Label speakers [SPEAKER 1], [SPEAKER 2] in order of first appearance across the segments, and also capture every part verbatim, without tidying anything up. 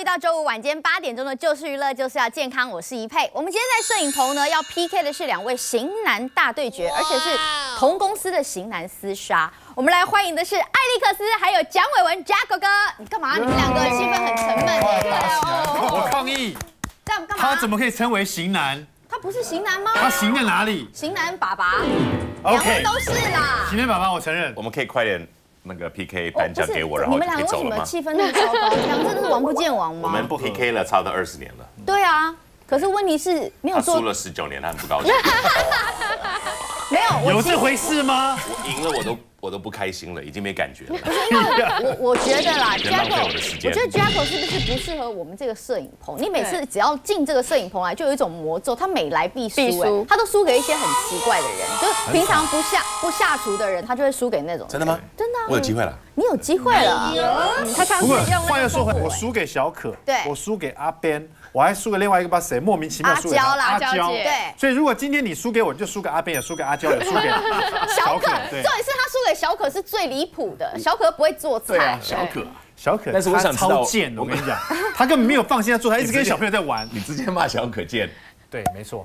[SPEAKER 1] 到周五晚间八点钟的就是娱乐就是要健康，我是怡佩。我们今天在摄影棚呢，要 P K 的是两位型男大对决，而且是同公司的型男厮杀。我们来欢迎的是艾利克斯还有蒋伟文 Jack 哥哥。你干嘛？你们两个气氛很沉闷哎。
[SPEAKER 2] 我抗议，
[SPEAKER 1] 这样干嘛？
[SPEAKER 2] 他怎么可以称为型男？
[SPEAKER 1] 他不是型男吗？
[SPEAKER 2] 他型在哪里？
[SPEAKER 1] 型男爸爸，两位都是啦。
[SPEAKER 2] 型男爸爸，我承认。
[SPEAKER 3] 我们可以快点。 那个 P K 颁奖给我，然后
[SPEAKER 1] 你们两个为什么气氛那么糟糕？你们两个真的是王不见王吗？
[SPEAKER 3] 我们 P K 了，差不多二十年了。
[SPEAKER 1] 对啊，可是问题是没有做。
[SPEAKER 3] 他输了十九年，他很不高兴。
[SPEAKER 1] 没有，
[SPEAKER 2] 有这回事吗？
[SPEAKER 3] 我赢了，我都我都不开心了，已经没感觉了。
[SPEAKER 1] 不是因为我我觉得啦
[SPEAKER 3] ，Jacko，
[SPEAKER 1] 我觉得 Jacko 是不是不适合我们这个摄影棚？你每次只要进这个摄影棚来，就有一种魔咒，他每来必输，哎，他都输给一些很奇怪的人，就平常不下不下厨的人，他就会输给那种。
[SPEAKER 3] 真的吗？
[SPEAKER 1] 真的，
[SPEAKER 3] 我有机会了。
[SPEAKER 1] 你有机会了。
[SPEAKER 4] 他上次
[SPEAKER 2] 不过
[SPEAKER 4] 用
[SPEAKER 2] 话又说回来，我输给小可，
[SPEAKER 1] 对，
[SPEAKER 2] 我输给阿 Ben， 我还输给另外一个不知道谁，莫名其妙输给
[SPEAKER 1] 阿娇啦，
[SPEAKER 2] 阿娇。
[SPEAKER 1] 对。
[SPEAKER 2] 所以如果今天你输给我，你就输给阿 Ben， 也输给阿娇，也输给
[SPEAKER 1] 小可。重点是他输给小可是最离谱的，小可不会做菜。
[SPEAKER 2] 小可，小可，
[SPEAKER 3] 但是我想知道，
[SPEAKER 2] 超贱的，我跟你讲，他根本没有放心在做，他一直跟小朋友在玩。
[SPEAKER 3] 你直接骂小可贱。
[SPEAKER 2] 对，没错。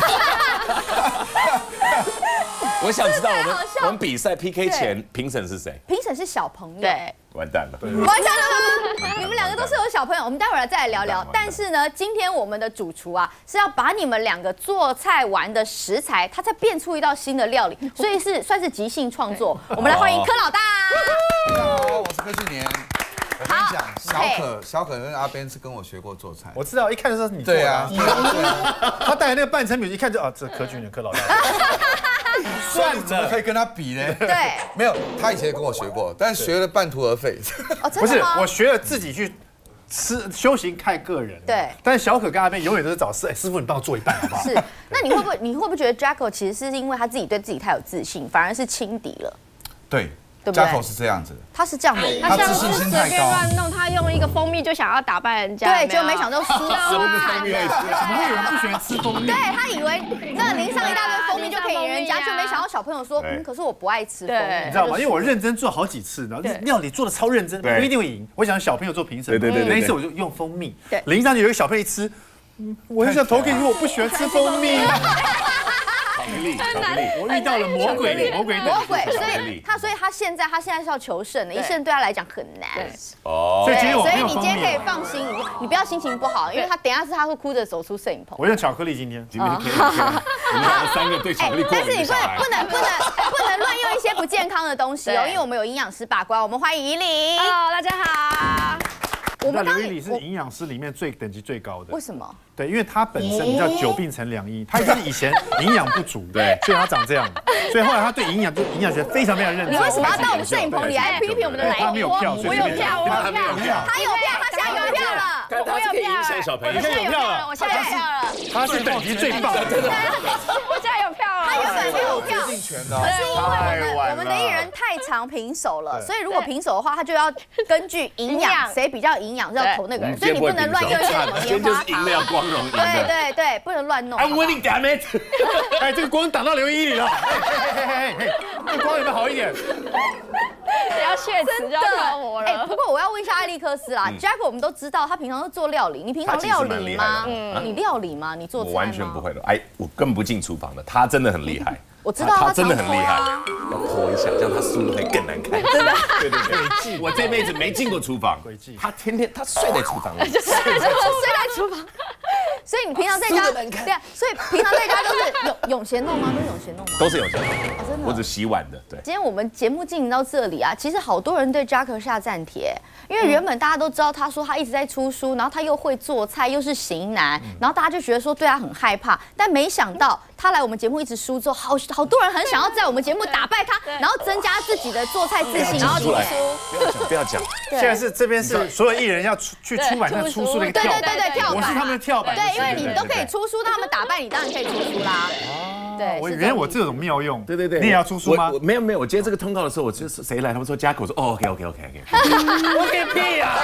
[SPEAKER 3] 我想知道我们我们比赛 P K 前评审是谁？
[SPEAKER 1] 评审是小朋友。
[SPEAKER 4] 对，
[SPEAKER 3] 完蛋了，
[SPEAKER 1] 完蛋了！你们两个都是有小朋友，我们待会儿再来聊聊。但是呢，今天我们的主厨啊是要把你们两个做菜完的食材，他再变出一道新的料理，所以是算是即兴创作。我们来欢迎柯老大。
[SPEAKER 5] 大家好，我是柯俊年。我跟你讲，小可小可跟阿边是跟我学过做菜。
[SPEAKER 2] 我知道，一看就知道是你做的。对啊，他带来那个半成品，一看就啊，这柯俊年柯老大。
[SPEAKER 5] 算怎么可以跟他比呢？
[SPEAKER 1] 对，
[SPEAKER 5] 没有，他以前也跟我学过，但学了半途而废。
[SPEAKER 1] 哦，真的吗？
[SPEAKER 2] 不是，我学了自己去吃，修行看个人。
[SPEAKER 1] 对，
[SPEAKER 2] 但是小可跟阿边永远都是找师，哎，师傅你帮我做一半好不好？
[SPEAKER 1] 是，那你会不会你会不会觉得 Jacko 其实是因为他自己对自己太有自信，反而是轻敌了？
[SPEAKER 5] 对。
[SPEAKER 1] 对不对
[SPEAKER 5] Jacko 是这样子，
[SPEAKER 1] 他是这样的人，
[SPEAKER 4] 他像是随便乱弄，他用一个蜂蜜就想要打败人家，
[SPEAKER 1] 对，就没想到输了，
[SPEAKER 2] 怎么会有人不喜欢吃蜂蜜？
[SPEAKER 1] 对他以为那淋上一大堆蜂蜜就可以赢人家，就没想到小朋友说，嗯，可是我不爱吃蜂蜜，
[SPEAKER 2] 你知道吗？因为我认真做好几次，然后料理做的超认真，不一定会赢。我想小朋友做评审，
[SPEAKER 3] 对对对，
[SPEAKER 2] 那一次我就用蜂蜜，淋上去有一个小朋友一吃，我就想投给你，我不喜欢吃蜂蜜。我遇到了魔鬼，魔鬼，
[SPEAKER 1] 魔鬼，所以他，所以他现在，他现在是要求胜的，一胜对他来讲很难。
[SPEAKER 3] 哦，
[SPEAKER 2] 所以今天我
[SPEAKER 1] 所以你今天可以放心，你你不要心情不好，因为他等一下是他会哭着走出摄影棚。
[SPEAKER 2] 我用巧克力今天，
[SPEAKER 3] 今天可以，我们两个三个对巧克力过
[SPEAKER 1] 但是你不能不能不能不能乱用一些不健康的东西哦，因为我们有营养师把关。我们欢迎怡玲。
[SPEAKER 4] Hello， 大家好。
[SPEAKER 2] 我们刘怡里是营养师里面最等级最高的。
[SPEAKER 1] 为什么？
[SPEAKER 2] 对，因为他本身叫久病成良医，他就是以前营养不足，对，所以他长这样。所以后来他对营养就营养学非常非常认真。
[SPEAKER 1] 你为什么要到我们摄影棚里来批评我们的来宾？
[SPEAKER 2] 他没有票，
[SPEAKER 4] 我有票，我有票，
[SPEAKER 1] 他有票，他现在有票了。
[SPEAKER 3] 我有票了，小朋友，
[SPEAKER 1] 我现在有票了，我现在有票了。
[SPEAKER 2] 他是等级最棒的，
[SPEAKER 4] 我现在有票了。
[SPEAKER 1] 他原本没有票，
[SPEAKER 5] 决定权的，
[SPEAKER 1] 是因为我们我们的艺人太常平手了，所以如果平手的话，他就要根据营养谁比较营养就要投那个人，所以你不能乱用一些什么棉花糖。
[SPEAKER 3] 赢了光荣赢的。
[SPEAKER 1] 对对对，不能乱弄。
[SPEAKER 3] I'm winning, damn it！
[SPEAKER 2] 哎，这个光挡到刘依里了，嘿嘿嘿嘿，这个光有没有好一点？
[SPEAKER 4] 只要血池就要挑我了。
[SPEAKER 1] 哎，不过我要问一下艾利克斯啦 ，Jacko 我们都知道他平常都做料理，你平常料理吗？你料理吗？你做菜吗？
[SPEAKER 3] 我完全不会的，哎，我根本不进厨房的，他真的很厉害。
[SPEAKER 1] 我知道
[SPEAKER 3] 他真的很厉害，要拖一下，这样他输的会更难看。真的，对对对，我这辈子没进过厨房，他天天他睡在厨房里，
[SPEAKER 1] 睡在厨房。所以你平常在家，对啊，所以平常在家都是永永贤弄吗？都是永贤弄吗？
[SPEAKER 3] 都是永贤弄，真的，我只洗碗的。对。今
[SPEAKER 1] 天我们节目进行到这里啊，其实好多人对 Jacko 下战帖，因为原本大家都知道他说他一直在出书，然后他又会做菜，又是型男，然后大家就觉得说对他很害怕，但没想到他来我们节目一直输之后，好好多人很想要在我们节目打败他，然后增加自己的做菜自信，然后出书。
[SPEAKER 3] 不要讲，
[SPEAKER 2] 现在是这边是所有艺人要出去出版那出书的一个跳板，
[SPEAKER 1] 对对对，跳板，
[SPEAKER 2] 我是他们的跳板。
[SPEAKER 1] 对，因为你都可以出书，他们打败你，当然可以出书啦。对，
[SPEAKER 2] 我原来我这种妙用，
[SPEAKER 3] 对对对，
[SPEAKER 2] 你也要出书吗？
[SPEAKER 3] 没有没有，我接这个通告的时候，我就是谁来，他们说Jacko，我说哦 OK OK OK OK，
[SPEAKER 2] 我给屁呀！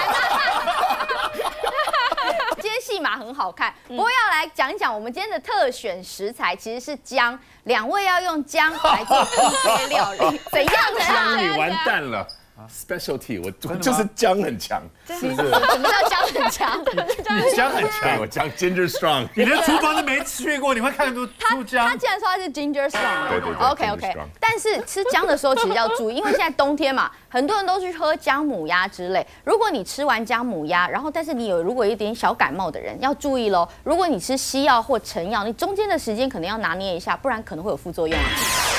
[SPEAKER 1] 今天戏码很好看，不过要来讲一讲我们今天的特选食材，其实是姜，两位要用姜来做 P K 料理，怎样的啊？
[SPEAKER 3] 你完蛋了。Specialty， 我我就是姜很强，
[SPEAKER 1] 是不是？什么叫姜很强？
[SPEAKER 2] 姜很强，
[SPEAKER 3] 我姜 Ginger Strong。
[SPEAKER 2] 你连厨房都没去过，你会看出出姜？
[SPEAKER 1] 他既然说他是 Ginger Strong，
[SPEAKER 3] 对对对
[SPEAKER 1] ，OK OK。但是吃姜的时候其实要注意，因为现在冬天嘛，很多人都去喝姜母鸭之类。如果你吃完姜母鸭，然后但是你有如果有一点小感冒的人，要注意喽。如果你吃西药或成药，你中间的时间可能要拿捏一下，不然可能会有副作用啊。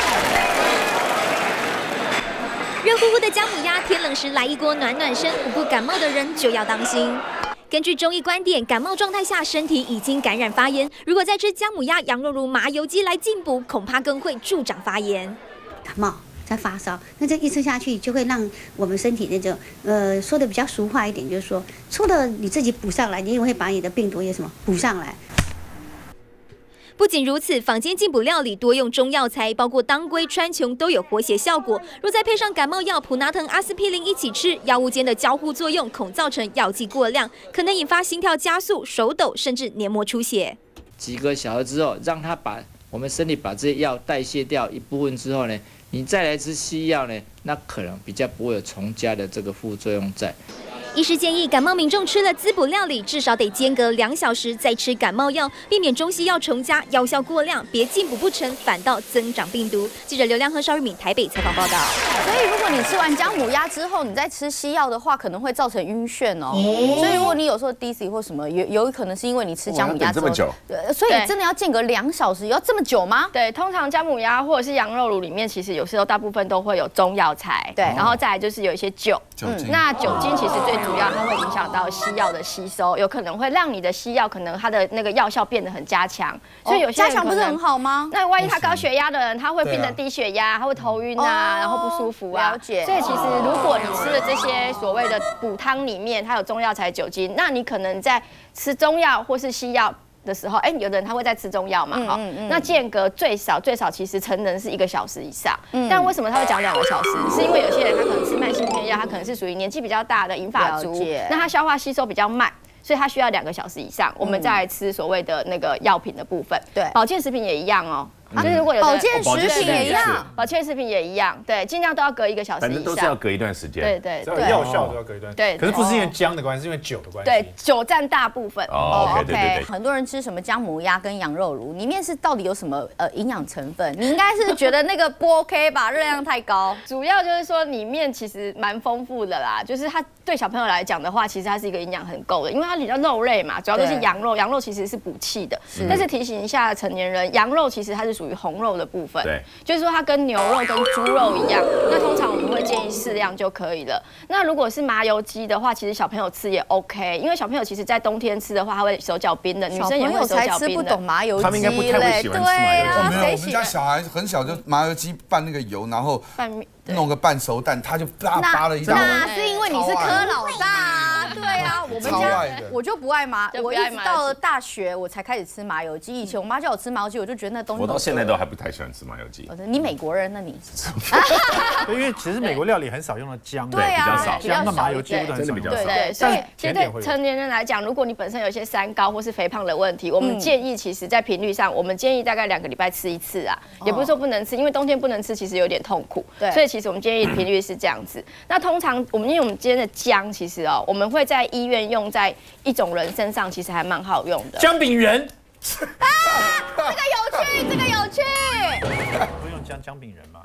[SPEAKER 6] 热乎乎的姜母鸭，天冷时来一锅暖暖身，不顾感冒的人就要当心。根据中医观点，感冒状态下身体已经感染发炎，如果再吃姜母鸭、羊肉炉、麻油鸡来进补，恐怕更会助长发炎。
[SPEAKER 7] 感冒再发烧，那这一吃下去就会让我们身体那种呃说的比较俗话一点，就是说，除了你自己补上来，你也会把你的病毒也什么补上来。
[SPEAKER 6] 不仅如此，坊间进补料理多用中药材，包括当归、川穹都有活血效果。若再配上感冒药普拿疼、阿司匹林一起吃，药物间的交互作用恐造成药剂过量，可能引发心跳加速、手抖，甚至黏膜出血。
[SPEAKER 8] 几个小时之后，让它把我们身体把这些药代谢掉一部分之后呢，你再来吃西药呢，那可能比较不会有重加的这个副作用在。
[SPEAKER 6] 医师建议，感冒民众吃了滋补料理，至少得间隔两小时再吃感冒药，避免中西药重加，药效过量，别进补不成，反倒增长病毒。记者刘亮和邵玉敏台北采访报道。
[SPEAKER 1] 所以，如果你吃完姜母鸭之后，你再吃西药的话，可能会造成晕眩哦。所以，如果你有时候 dizzy 或什么，有有可能是因为你吃姜母鸭之后，
[SPEAKER 3] 这么久，
[SPEAKER 1] 对，所以真的要间隔两小时，要这么久吗？
[SPEAKER 4] 对，通常姜母鸭或者是羊肉炉里面，其实有时候大部分都会有中药材，
[SPEAKER 1] 对，
[SPEAKER 4] 然后再来就是有一些酒，
[SPEAKER 5] 酒精。
[SPEAKER 4] 那酒精其实最主要它会影响到西药的吸收，有可能会让你的西药可能它的那个药效变得很加强，所以有些人
[SPEAKER 1] 加强不是很好吗？
[SPEAKER 4] 那万一他高血压的人，他会变成低血压，他会头晕啊，然后不舒服啊。
[SPEAKER 1] 了解。
[SPEAKER 4] 所以其实如果你吃的这些所谓的补汤里面，它有中药材酒精，那你可能在吃中药或是西药的时候，哎，有的人他会在吃中药嘛，哈、嗯嗯嗯，那间隔最少最少其实成人是一个小时以上，嗯、但为什么他会讲两个小时？是因为有些人他可能吃慢性偏药，他可能是属于年纪比较大的银发族，那他消化吸收比较慢。所以它需要两个小时以上，我们再来吃所谓的那个药品的部分。对，保健食品也一样哦。就是如果有
[SPEAKER 1] 保健食品也一样，
[SPEAKER 4] 保健食品也一样，对，尽量都要隔一个小时以上，
[SPEAKER 3] 反正都是要隔一段时间。
[SPEAKER 4] 对对对，
[SPEAKER 2] 药效都要隔一段。
[SPEAKER 4] 对，
[SPEAKER 2] 可是不是因为姜的关系，是因为酒的关系。
[SPEAKER 4] 对，酒占大部分。
[SPEAKER 3] 哦 ，OK， 对对对。
[SPEAKER 1] 很多人吃什么姜母鸭跟羊肉炉，里面是到底有什么呃营养成分？你应该是觉得那个不 OK 吧，热量太高。
[SPEAKER 4] 主要就是说里面其实蛮丰富的啦，就是它对小朋友来讲的话，其实它是一个营养很够的，因为它比较肉类嘛，主要都是羊肉，羊肉其实是补气的。但是提醒一下成年人，羊肉其实它是属于红肉的部分。部分，对，就是说它跟牛肉跟猪肉一样，那通常我们会建议适量就可以了。那如果是麻油鸡的话，其实小朋友吃也 OK， 因为小朋友其实在冬天吃的话，他会手脚冰冷，女生也会手脚冰冷。
[SPEAKER 1] 不懂麻油鸡，
[SPEAKER 3] 他们应该不太会喜欢吃麻油鸡。
[SPEAKER 5] 没有，我们家小孩很小就麻油鸡拌那个油，然后
[SPEAKER 4] 拌面
[SPEAKER 5] 弄个半熟蛋，他就叭叭了一大碗。
[SPEAKER 1] 那是因为你是柯老大啊，对啊，我们家我就不爱麻，我一直到了大学我才开始吃麻油鸡。以前我妈叫我吃麻油鸡，我就觉得那东西。
[SPEAKER 3] 我到现在都还不太喜欢吃麻油鸡。
[SPEAKER 1] 你美国人，那你？
[SPEAKER 2] 因为其实美国料理很少用到姜，
[SPEAKER 1] 对啊，
[SPEAKER 3] 比较少，
[SPEAKER 2] 姜的麻油鸡真的比较少。
[SPEAKER 4] 对，所以其实对成年人来讲，如果你本身有一些三高或是肥胖的问题，我们建议其实在频率上，我们建议大概两个礼拜吃一次啊，也不是说不能吃，因为冬天不能吃，其实有点痛苦。对，所以其实我们建议频率是这样子。那通常我们因为我们今天的姜，其实哦，我们会在医院用在一种人身上，其实还蛮好用的。
[SPEAKER 2] 姜饼人。
[SPEAKER 1] 啊，这个有趣，这个有趣。
[SPEAKER 2] 不用姜姜饼人嘛？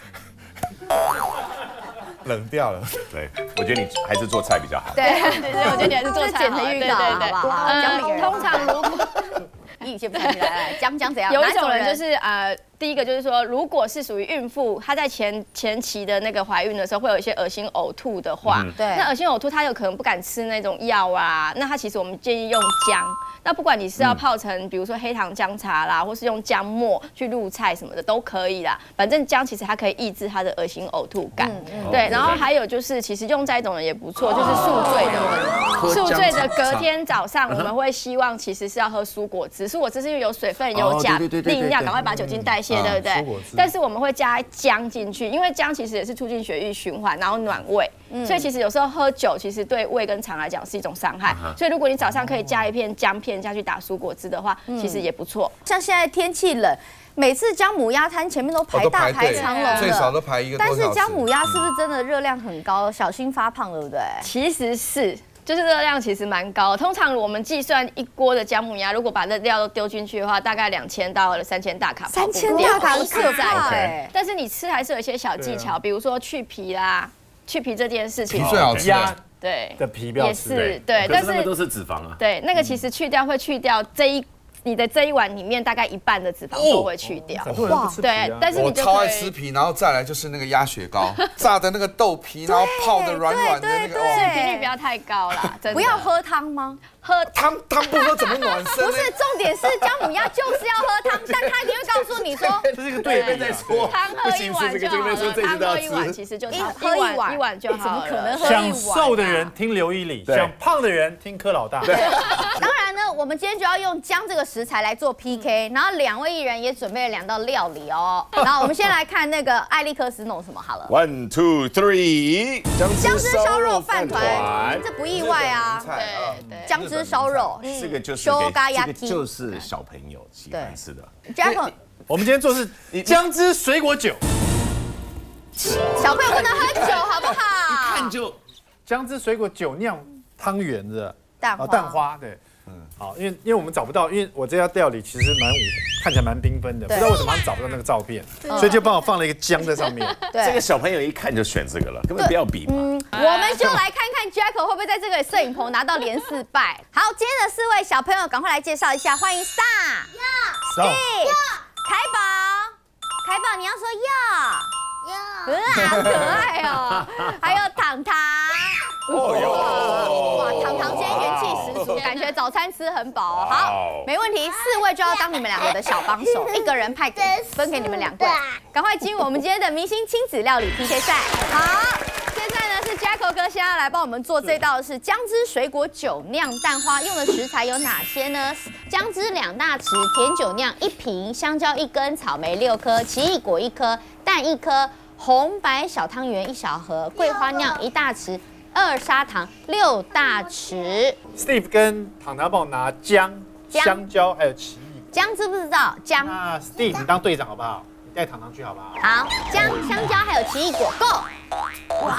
[SPEAKER 5] 冷掉了。
[SPEAKER 3] 对，我觉得你还是做菜比较好。
[SPEAKER 4] 对对对，我觉得你还是做菜好。
[SPEAKER 1] 剪成预告，好不好？姜饼人。
[SPEAKER 4] 通常如果
[SPEAKER 1] 你先不来来，姜姜怎样？
[SPEAKER 4] 有一种人就是呃。第一个就是说，如果是属于孕妇，她在前前期的那个怀孕的时候，会有一些恶心呕吐的话，嗯、对，那恶心呕吐，她有可能不敢吃那种药啊，那她其实我们建议用姜。那不管你是要泡成，比如说黑糖姜茶啦，或是用姜末去入菜什么的都可以啦。反正姜其实它可以抑制她的恶心呕吐感，嗯嗯、对。然后还有就是，其实用在一种人也不错，就是宿醉的人，宿醉的隔天早上，我们会希望其实是要喝蔬果汁，蔬果汁是因为有水分、有钾、利尿，赶快把酒精代谢。对不对？但是我们会加姜进去，因为姜其实也是促进血液循环，然后暖胃。嗯、所以其实有时候喝酒，其实对胃跟肠来讲是一种伤害。Uh-huh. 所以如果你早上可以加一片姜片下去打蔬果汁的话，嗯、其实也不错。
[SPEAKER 1] 像现在天气冷，每次姜母鸭摊前面都排大排长龙的，
[SPEAKER 5] 最少都排一个多小时。
[SPEAKER 1] 但是姜母鸭是不是真的热量很高，小心发胖，对不对？
[SPEAKER 4] 其实是。 就是热量其实蛮高。通常我们计算一锅的姜母鸭，如果把这料都丢进去的话，大概两千到三千大卡。
[SPEAKER 1] 三千大卡很可怕哎。
[SPEAKER 4] 但是你吃还是有一些小技巧，比如说去皮啦，去皮这件事情。
[SPEAKER 5] 皮最好吃。
[SPEAKER 2] 鸭
[SPEAKER 4] 对
[SPEAKER 2] 的皮不要
[SPEAKER 4] 吃。也是对，
[SPEAKER 3] 但是那个都是脂肪啊。
[SPEAKER 4] 对，那个其实去掉会去掉这一。你的这一碗里面大概一半的脂肪都会去掉，
[SPEAKER 2] 哇！
[SPEAKER 4] 对，但是
[SPEAKER 5] 我超爱吃皮，然后再来就是那个鸭血糕，炸的那个豆皮，然后泡的软软的那个，
[SPEAKER 4] 哦，频率不要太高啦，
[SPEAKER 1] 不要喝汤吗？
[SPEAKER 4] 喝
[SPEAKER 5] 汤汤不喝怎么暖身？
[SPEAKER 1] 不是，重点是姜母鸭就是要喝汤，但他一定会告诉你说，
[SPEAKER 3] 这是一个对边在说，
[SPEAKER 4] 汤喝一碗就好了，汤喝一碗其实就
[SPEAKER 1] 喝一碗
[SPEAKER 4] 一碗就好了，
[SPEAKER 1] 怎么可能喝一碗？
[SPEAKER 2] 想瘦的人听刘一里，想胖的人听柯老大。
[SPEAKER 1] 当然呢，我们今天就要用姜这个食材来做 P K， 然后两位艺人也准备了两道料理哦。然后我们先来看那个艾利克斯弄什么好了。
[SPEAKER 3] One two three，
[SPEAKER 1] 姜汁烧肉饭团，这不意外啊。
[SPEAKER 4] 对对，
[SPEAKER 1] 姜汁烧肉，
[SPEAKER 3] 这个就是这个就是小朋友喜欢吃的。
[SPEAKER 1] Jack，
[SPEAKER 2] 我们今天做是姜汁水果酒，
[SPEAKER 1] 小朋友不能喝酒好不好？
[SPEAKER 3] 一看就
[SPEAKER 2] 姜汁水果酒酿汤圆的
[SPEAKER 1] 蛋花，
[SPEAKER 2] 蛋花对。嗯，好，因为因为我们找不到，因为我这家料理其实蛮看起来蛮缤纷的，不知道为什么他们找不到那个照片，所以就帮我放了一个姜在上面。
[SPEAKER 3] 这个小朋友一看就选这个了，根本不要比嘛。
[SPEAKER 1] 嗯，我们就来看看 Jack 会不会在这个摄影棚拿到连四败。好，今天的四位小朋友赶快来介绍一下，欢迎 Star、Steve、凯宝，凯宝你要说要，要，好可爱哦，还有糖糖。哦哟！哇，糖糖今天元气十足，感觉早餐吃很饱。好，没问题，四位就要当你们两个的小帮手，一个人派给分给你们两位，赶快进入我们今天的明星亲子料理 P K 赛。好，现在呢是 Jack 哥现在来帮我们做这道是姜汁水果酒酿蛋花，用的食材有哪些呢？姜汁两大匙，甜酒酿一瓶，香蕉一根，草莓六颗，奇异果一颗，蛋一颗，红白小汤圆一小盒，桂花酿一大匙。二砂糖六大匙
[SPEAKER 2] ，Steve 跟糖糖帮我拿姜、香蕉还有奇异果。
[SPEAKER 1] 姜知不知道？姜。
[SPEAKER 2] 那 Steve 你当队长好不好？你带糖糖去好不好？
[SPEAKER 1] 好，姜、香蕉还有奇异果够。哇！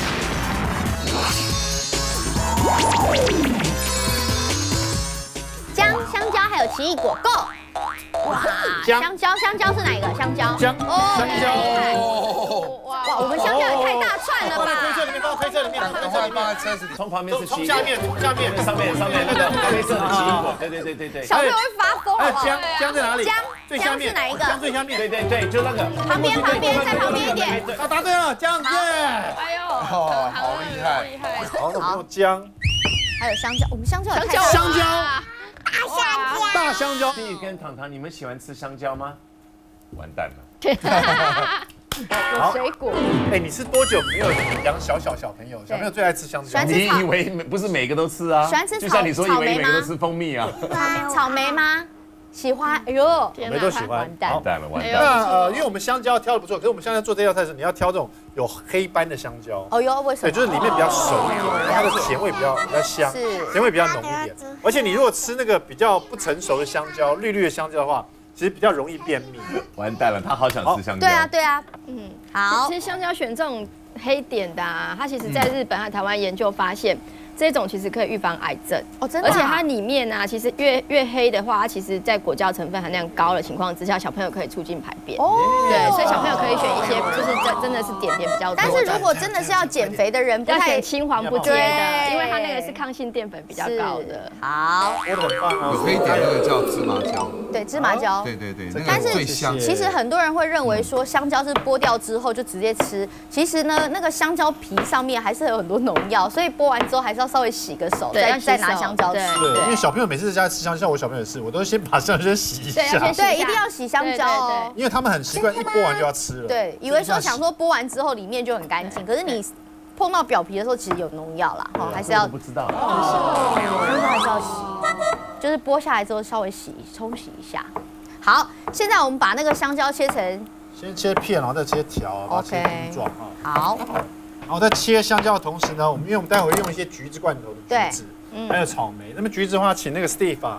[SPEAKER 1] 姜、香蕉还有奇异果够。哇！香蕉，香蕉是哪一个？香蕉。
[SPEAKER 2] 姜。哦，香
[SPEAKER 1] 蕉。哇，我们香蕉也太大串了吧！
[SPEAKER 2] 放在推车里面，放在推车里面，
[SPEAKER 5] 赶快放在车子里。
[SPEAKER 3] 从旁边是
[SPEAKER 2] 从下面，从下面，
[SPEAKER 3] 上面，上面那个黑色的奇异果，对对对对对。
[SPEAKER 1] 小朋友会发疯
[SPEAKER 2] 好不好？姜，姜在哪里？
[SPEAKER 1] 姜，
[SPEAKER 2] 最下面
[SPEAKER 1] 是哪一个？
[SPEAKER 2] 姜最下面。
[SPEAKER 3] 对对对，就那个。
[SPEAKER 1] 旁边，旁边，再旁边一点。
[SPEAKER 2] 啊，答对了，姜耶！
[SPEAKER 4] 哎呦，
[SPEAKER 5] 哦，好厉害，
[SPEAKER 4] 厉害。
[SPEAKER 2] 好，那我们用姜，
[SPEAKER 1] 还有香蕉，我们香蕉有太
[SPEAKER 2] 香蕉，
[SPEAKER 1] 大香蕉，
[SPEAKER 2] 大香蕉。
[SPEAKER 3] 弟跟糖糖，你们喜欢吃香蕉吗？完蛋了。
[SPEAKER 1] 有水果。
[SPEAKER 2] 哎，你是多久没有养小小小朋友？小朋友最爱吃香蕉。
[SPEAKER 3] 你以为不是每个都吃啊？
[SPEAKER 1] 喜欢吃
[SPEAKER 3] 就像你说以为每个都吃蜂蜜啊？
[SPEAKER 1] 草莓吗？喜欢。哎呦，
[SPEAKER 2] 我们都喜欢。
[SPEAKER 1] 完蛋
[SPEAKER 3] 完蛋了，完蛋
[SPEAKER 2] 那
[SPEAKER 3] 了。
[SPEAKER 2] 呃，因为我们香蕉挑的不错，可是我们香蕉做这道菜时，你要挑这种有黑斑的香蕉。
[SPEAKER 1] 哦哟，为什么？
[SPEAKER 2] 对，就是里面比较熟一点，它的甜味比较比较香，甜味比较浓一点。而且你如果吃那个比较不成熟的香蕉，绿绿的香蕉的话，其实比较容易便秘。
[SPEAKER 3] 完蛋了，他好想吃香蕉。
[SPEAKER 1] 对啊，对啊，嗯，好。
[SPEAKER 4] 其实香蕉选这种黑点的啊，它其实在日本和台湾研究发现，这种其实可以预防癌症
[SPEAKER 1] 哦，真的。
[SPEAKER 4] 而且它里面呢，其实越越黑的话，它其实在果胶成分含量高的情况之下，小朋友可以促进排便。哦，对，所以小朋友可以选一些就是真真的是点点比较多。
[SPEAKER 1] 但是如果真的是要减肥的人，不
[SPEAKER 4] 要
[SPEAKER 1] 太
[SPEAKER 4] 选青黄不接的，因为它那个是抗性淀粉比较高的。
[SPEAKER 1] 好，
[SPEAKER 2] 我很棒啊。
[SPEAKER 5] 有黑点那个叫芝麻椒。
[SPEAKER 1] 对，芝麻椒。
[SPEAKER 5] 对对对，
[SPEAKER 1] 但是
[SPEAKER 5] 最香。
[SPEAKER 1] 其实很多人会认为说香蕉是剥掉之后就直接吃，其实呢，那个香蕉皮上面还是有很多农药，所以剥完之后还是要稍微洗个手。再再拿香蕉吃，
[SPEAKER 2] 对，因为小朋友每次在家吃香蕉，像我小朋友也是，我都先把香蕉洗一下，
[SPEAKER 1] 对，一定要洗香蕉哦，
[SPEAKER 2] 因为他们很习惯一剥完就要吃了，
[SPEAKER 1] 对，以为说想说剥完之后里面就很干净，可是你碰到表皮的时候其实有农药啦，哦，还是要
[SPEAKER 3] 不知道，
[SPEAKER 1] 香蕉还是要洗，就是剥下来之后稍微洗冲洗一下。好，现在我们把那个香蕉切成，
[SPEAKER 2] 先切片，然后再切条，把它切丁状啊。
[SPEAKER 1] 好。
[SPEAKER 2] 然后在切香蕉的同时呢，我们因为我们待会用一些橘子罐头的橘子，还有草莓。那么橘子的话，请那个 Steve 啊，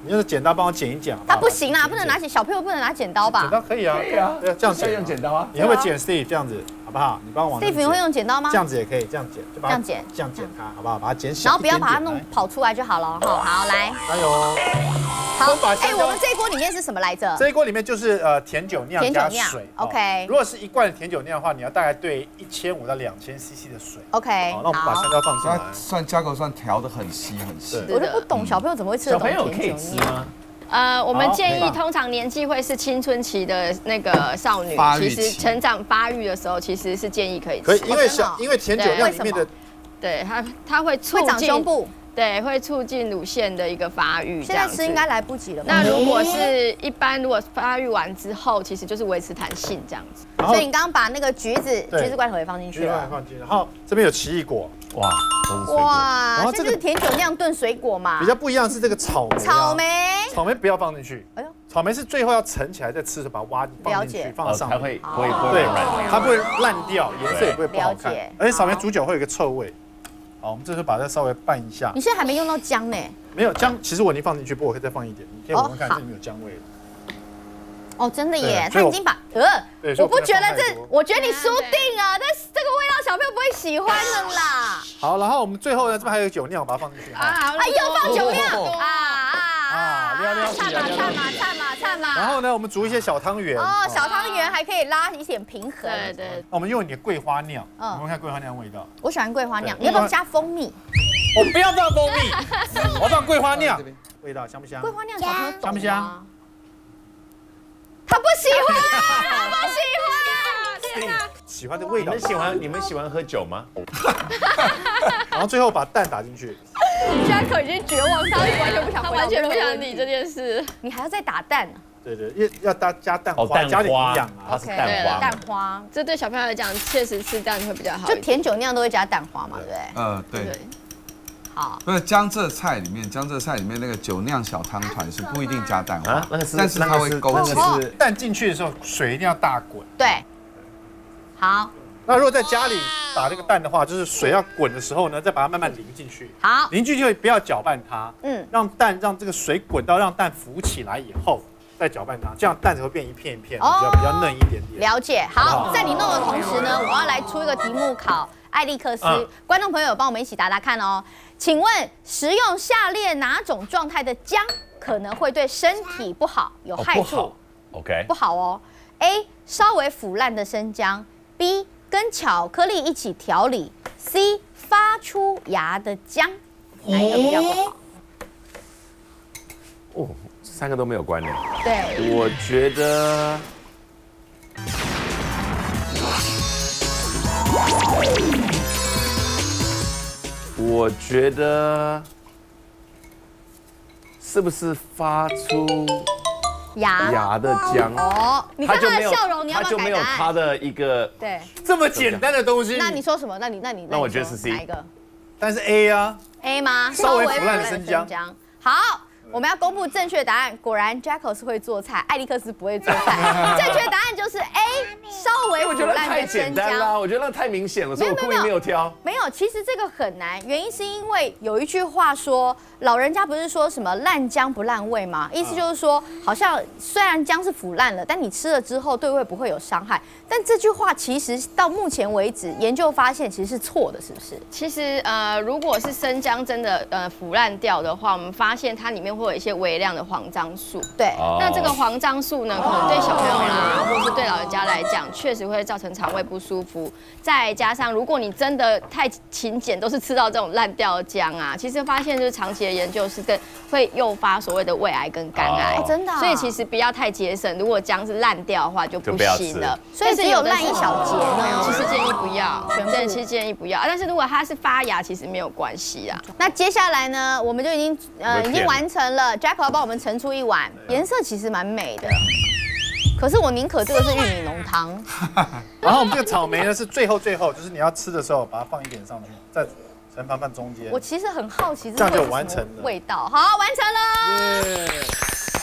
[SPEAKER 2] 你用剪刀帮我剪一剪。
[SPEAKER 1] 他不行啦，不能拿剪，小朋友不能拿剪刀吧？
[SPEAKER 2] 剪刀可以啊，可以啊，对啊，这样剪
[SPEAKER 3] 用剪刀啊。
[SPEAKER 2] 你会不会剪 Steve 这样子，好不好？你帮我往。
[SPEAKER 1] Steve 你会用剪刀吗？
[SPEAKER 2] 这样子也可以，这样剪，就把它
[SPEAKER 1] 这样剪，
[SPEAKER 2] 这样剪它，好不好？把它剪小，
[SPEAKER 1] 然后不要把它弄跑出来就好了。好，好来，
[SPEAKER 2] 加油。
[SPEAKER 1] 好，哎，我们这一锅里面是什么来着？
[SPEAKER 2] 这一锅里面就是呃甜酒酿加水。
[SPEAKER 1] OK。
[SPEAKER 2] 如果是一罐的甜酒酿的话，你要大概兑一千五到两千 C C 的水。
[SPEAKER 1] OK。
[SPEAKER 2] 好，那我们把香蕉放进来。
[SPEAKER 5] 算加口算调的很稀很细。
[SPEAKER 1] 我就不懂小朋友怎么会吃得懂甜酒酿？
[SPEAKER 3] 小朋友可以吃吗？
[SPEAKER 4] 呃，我们建议通常年纪会是青春期的那个少女，其实成长发育的时候，其实是建议可以吃。
[SPEAKER 2] 可以，因为小因为甜酒酿里面的，
[SPEAKER 4] 对它它会促
[SPEAKER 1] 进长胸部，
[SPEAKER 4] 对，会促进乳腺的一个发育。
[SPEAKER 1] 现在吃应该来不及了。
[SPEAKER 4] 那如果是一般，如果发育完之后，其实就是维持弹性这样子。
[SPEAKER 1] 所以你刚刚把那个橘子橘子罐头也放进去了，
[SPEAKER 2] 放进，然后这边有奇异果。
[SPEAKER 3] 哇，
[SPEAKER 1] 哇，然后这个甜酒酿炖水果嘛，
[SPEAKER 2] 比较不一样是这个草莓。
[SPEAKER 1] 草莓，
[SPEAKER 2] 草莓不要放进去。哎呦，草莓是最后要盛起来再吃的，把它挖放进去，放在上面，
[SPEAKER 3] 它会不会不会软？
[SPEAKER 2] 它不会烂掉，颜色也不会不好看。而且草莓煮久会有一个臭味。好，我们这时候把它稍微拌一下。
[SPEAKER 1] 你现在还没用到姜呢？
[SPEAKER 2] 没有姜，其实我已经放进去，不过我可以再放一点。你可以闻闻看，这里面有姜味了。
[SPEAKER 1] 哦，真的耶，他已经把呃，我不觉得这，我觉得你输定了，但是这个味道小朋友不会喜欢的啦。
[SPEAKER 2] 好，然后我们最后呢，这边还有酒酿，我把它放进去。
[SPEAKER 1] 啊，又放酒酿啊啊
[SPEAKER 2] 啊！撩撩
[SPEAKER 1] 灿嘛灿嘛灿嘛灿嘛。
[SPEAKER 2] 然后呢，我们煮一些小汤圆。
[SPEAKER 1] 哦，小汤圆还可以拉一点平衡。
[SPEAKER 4] 对对。
[SPEAKER 2] 我们用一点桂花酿，嗯，闻看桂花酿的味道。
[SPEAKER 1] 我喜欢桂花酿，你要不要加蜂蜜？
[SPEAKER 2] 我不要放蜂蜜，我放桂花酿，味道香不香？
[SPEAKER 1] 桂花酿小朋友
[SPEAKER 2] 香不香？
[SPEAKER 1] 他不喜欢，他不喜欢。天哪！
[SPEAKER 2] 喜欢的味道。
[SPEAKER 3] 你们喜欢你们喜欢喝酒吗？
[SPEAKER 2] 然后最后把蛋打进去。
[SPEAKER 4] Jack 已经绝望，他完全不想，他完全不想理这件事。
[SPEAKER 1] 你还要再打蛋呢？
[SPEAKER 2] 对对，要要加加蛋花，加点营养啊。
[SPEAKER 3] 它是蛋花。
[SPEAKER 1] 蛋花，
[SPEAKER 4] 这对小朋友来讲，确实是这样会比较好。
[SPEAKER 1] 就甜酒酿都会加蛋花嘛，对不对？
[SPEAKER 5] 嗯，对。
[SPEAKER 1] 好，
[SPEAKER 5] 不是江浙菜里面，江浙菜里面那个酒酿小汤团是不一定加蛋花，
[SPEAKER 3] 那个是，
[SPEAKER 5] 但是它会勾芡。
[SPEAKER 2] 蛋进去的时候，水一定要大滚。
[SPEAKER 1] 对，好。
[SPEAKER 2] 那如果在家里打这个蛋的话，就是水要滚的时候呢，再把它慢慢淋进去。
[SPEAKER 1] 好，
[SPEAKER 2] 淋进去不要搅拌它，
[SPEAKER 1] 嗯，
[SPEAKER 2] 让蛋让这个水滚到让蛋浮起来以后，再搅拌它，这样蛋才会变一片一片，比较比较嫩一点点。
[SPEAKER 1] 了解。好，在你弄的同时呢，我要来出一个题目考艾利克斯，观众朋友帮我们一起答答看哦。请问食用下列哪种状态的姜可能会对身体不好，有害处
[SPEAKER 3] ？OK，
[SPEAKER 1] 不好哦。A. 稍微腐烂的生姜 ，B. 跟巧克力一起调理 ，C. 发出芽的姜，哪一个比较不好？
[SPEAKER 3] 哦，这三个都没有关联。
[SPEAKER 1] 对，
[SPEAKER 3] 我觉得。我觉得是不是发出
[SPEAKER 1] 芽
[SPEAKER 3] 芽的姜？
[SPEAKER 1] 哦，你看他的笑容，你要不要改答案？
[SPEAKER 3] 他就没有他的一个
[SPEAKER 1] 对
[SPEAKER 2] 这么简单的东西。
[SPEAKER 1] 那你说什么？那你那你
[SPEAKER 3] 那我觉得是 C
[SPEAKER 1] 哪一个？
[SPEAKER 2] 但是 A 啊
[SPEAKER 1] ，A 吗？
[SPEAKER 2] 稍微腐烂的生姜。
[SPEAKER 1] 好。我们要公布正确答案，果然 Jacko 是会做菜，艾利克斯不会做菜。正确答案就是 A， 稍微腐烂的生姜。我觉得
[SPEAKER 3] 太简单了，我觉得那太明显了，所以我故意没有挑。
[SPEAKER 1] 没有，其实这个很难，原因是因为有一句话说，老人家不是说什么烂姜不烂胃吗？意思就是说，好像虽然姜是腐烂了，但你吃了之后对胃不会有伤害。但这句话其实到目前为止，研究发现其实是错的，是不是？
[SPEAKER 4] 其实呃，如果是生姜真的呃腐烂掉的话，我们发现它里面会有一些微量的黄樟素。
[SPEAKER 1] 对，
[SPEAKER 4] 那这个黄樟素呢，可能对小朋友啦，或是对老人家来讲，确实会造成肠胃不舒服。再加上，如果你真的太勤俭，都是吃到这种烂掉的姜啊，其实发现就是长期的研究是跟会诱发所谓的胃癌跟肝癌。
[SPEAKER 1] 哦、真的、啊。
[SPEAKER 4] 所以其实不要太节省，如果姜是烂掉的话就不行了。
[SPEAKER 1] 所以只有烂一小节呢，
[SPEAKER 4] 其实建议不要，全部其实建议不要。但是如果它是发芽，其实没有关系啦。
[SPEAKER 1] 那接下来呢，我们就已经呃已经完成了 ，Jacko 要帮我们盛出一碗，颜色其实蛮美的。可是我宁可这个是玉米浓汤。
[SPEAKER 2] 然后我们这个草莓呢是最后最后，就是你要吃的时候把它放一点上去，再盛盘饭中间。
[SPEAKER 1] 我其实很好奇，
[SPEAKER 2] 这样就完成了
[SPEAKER 1] 味道。好，完成了。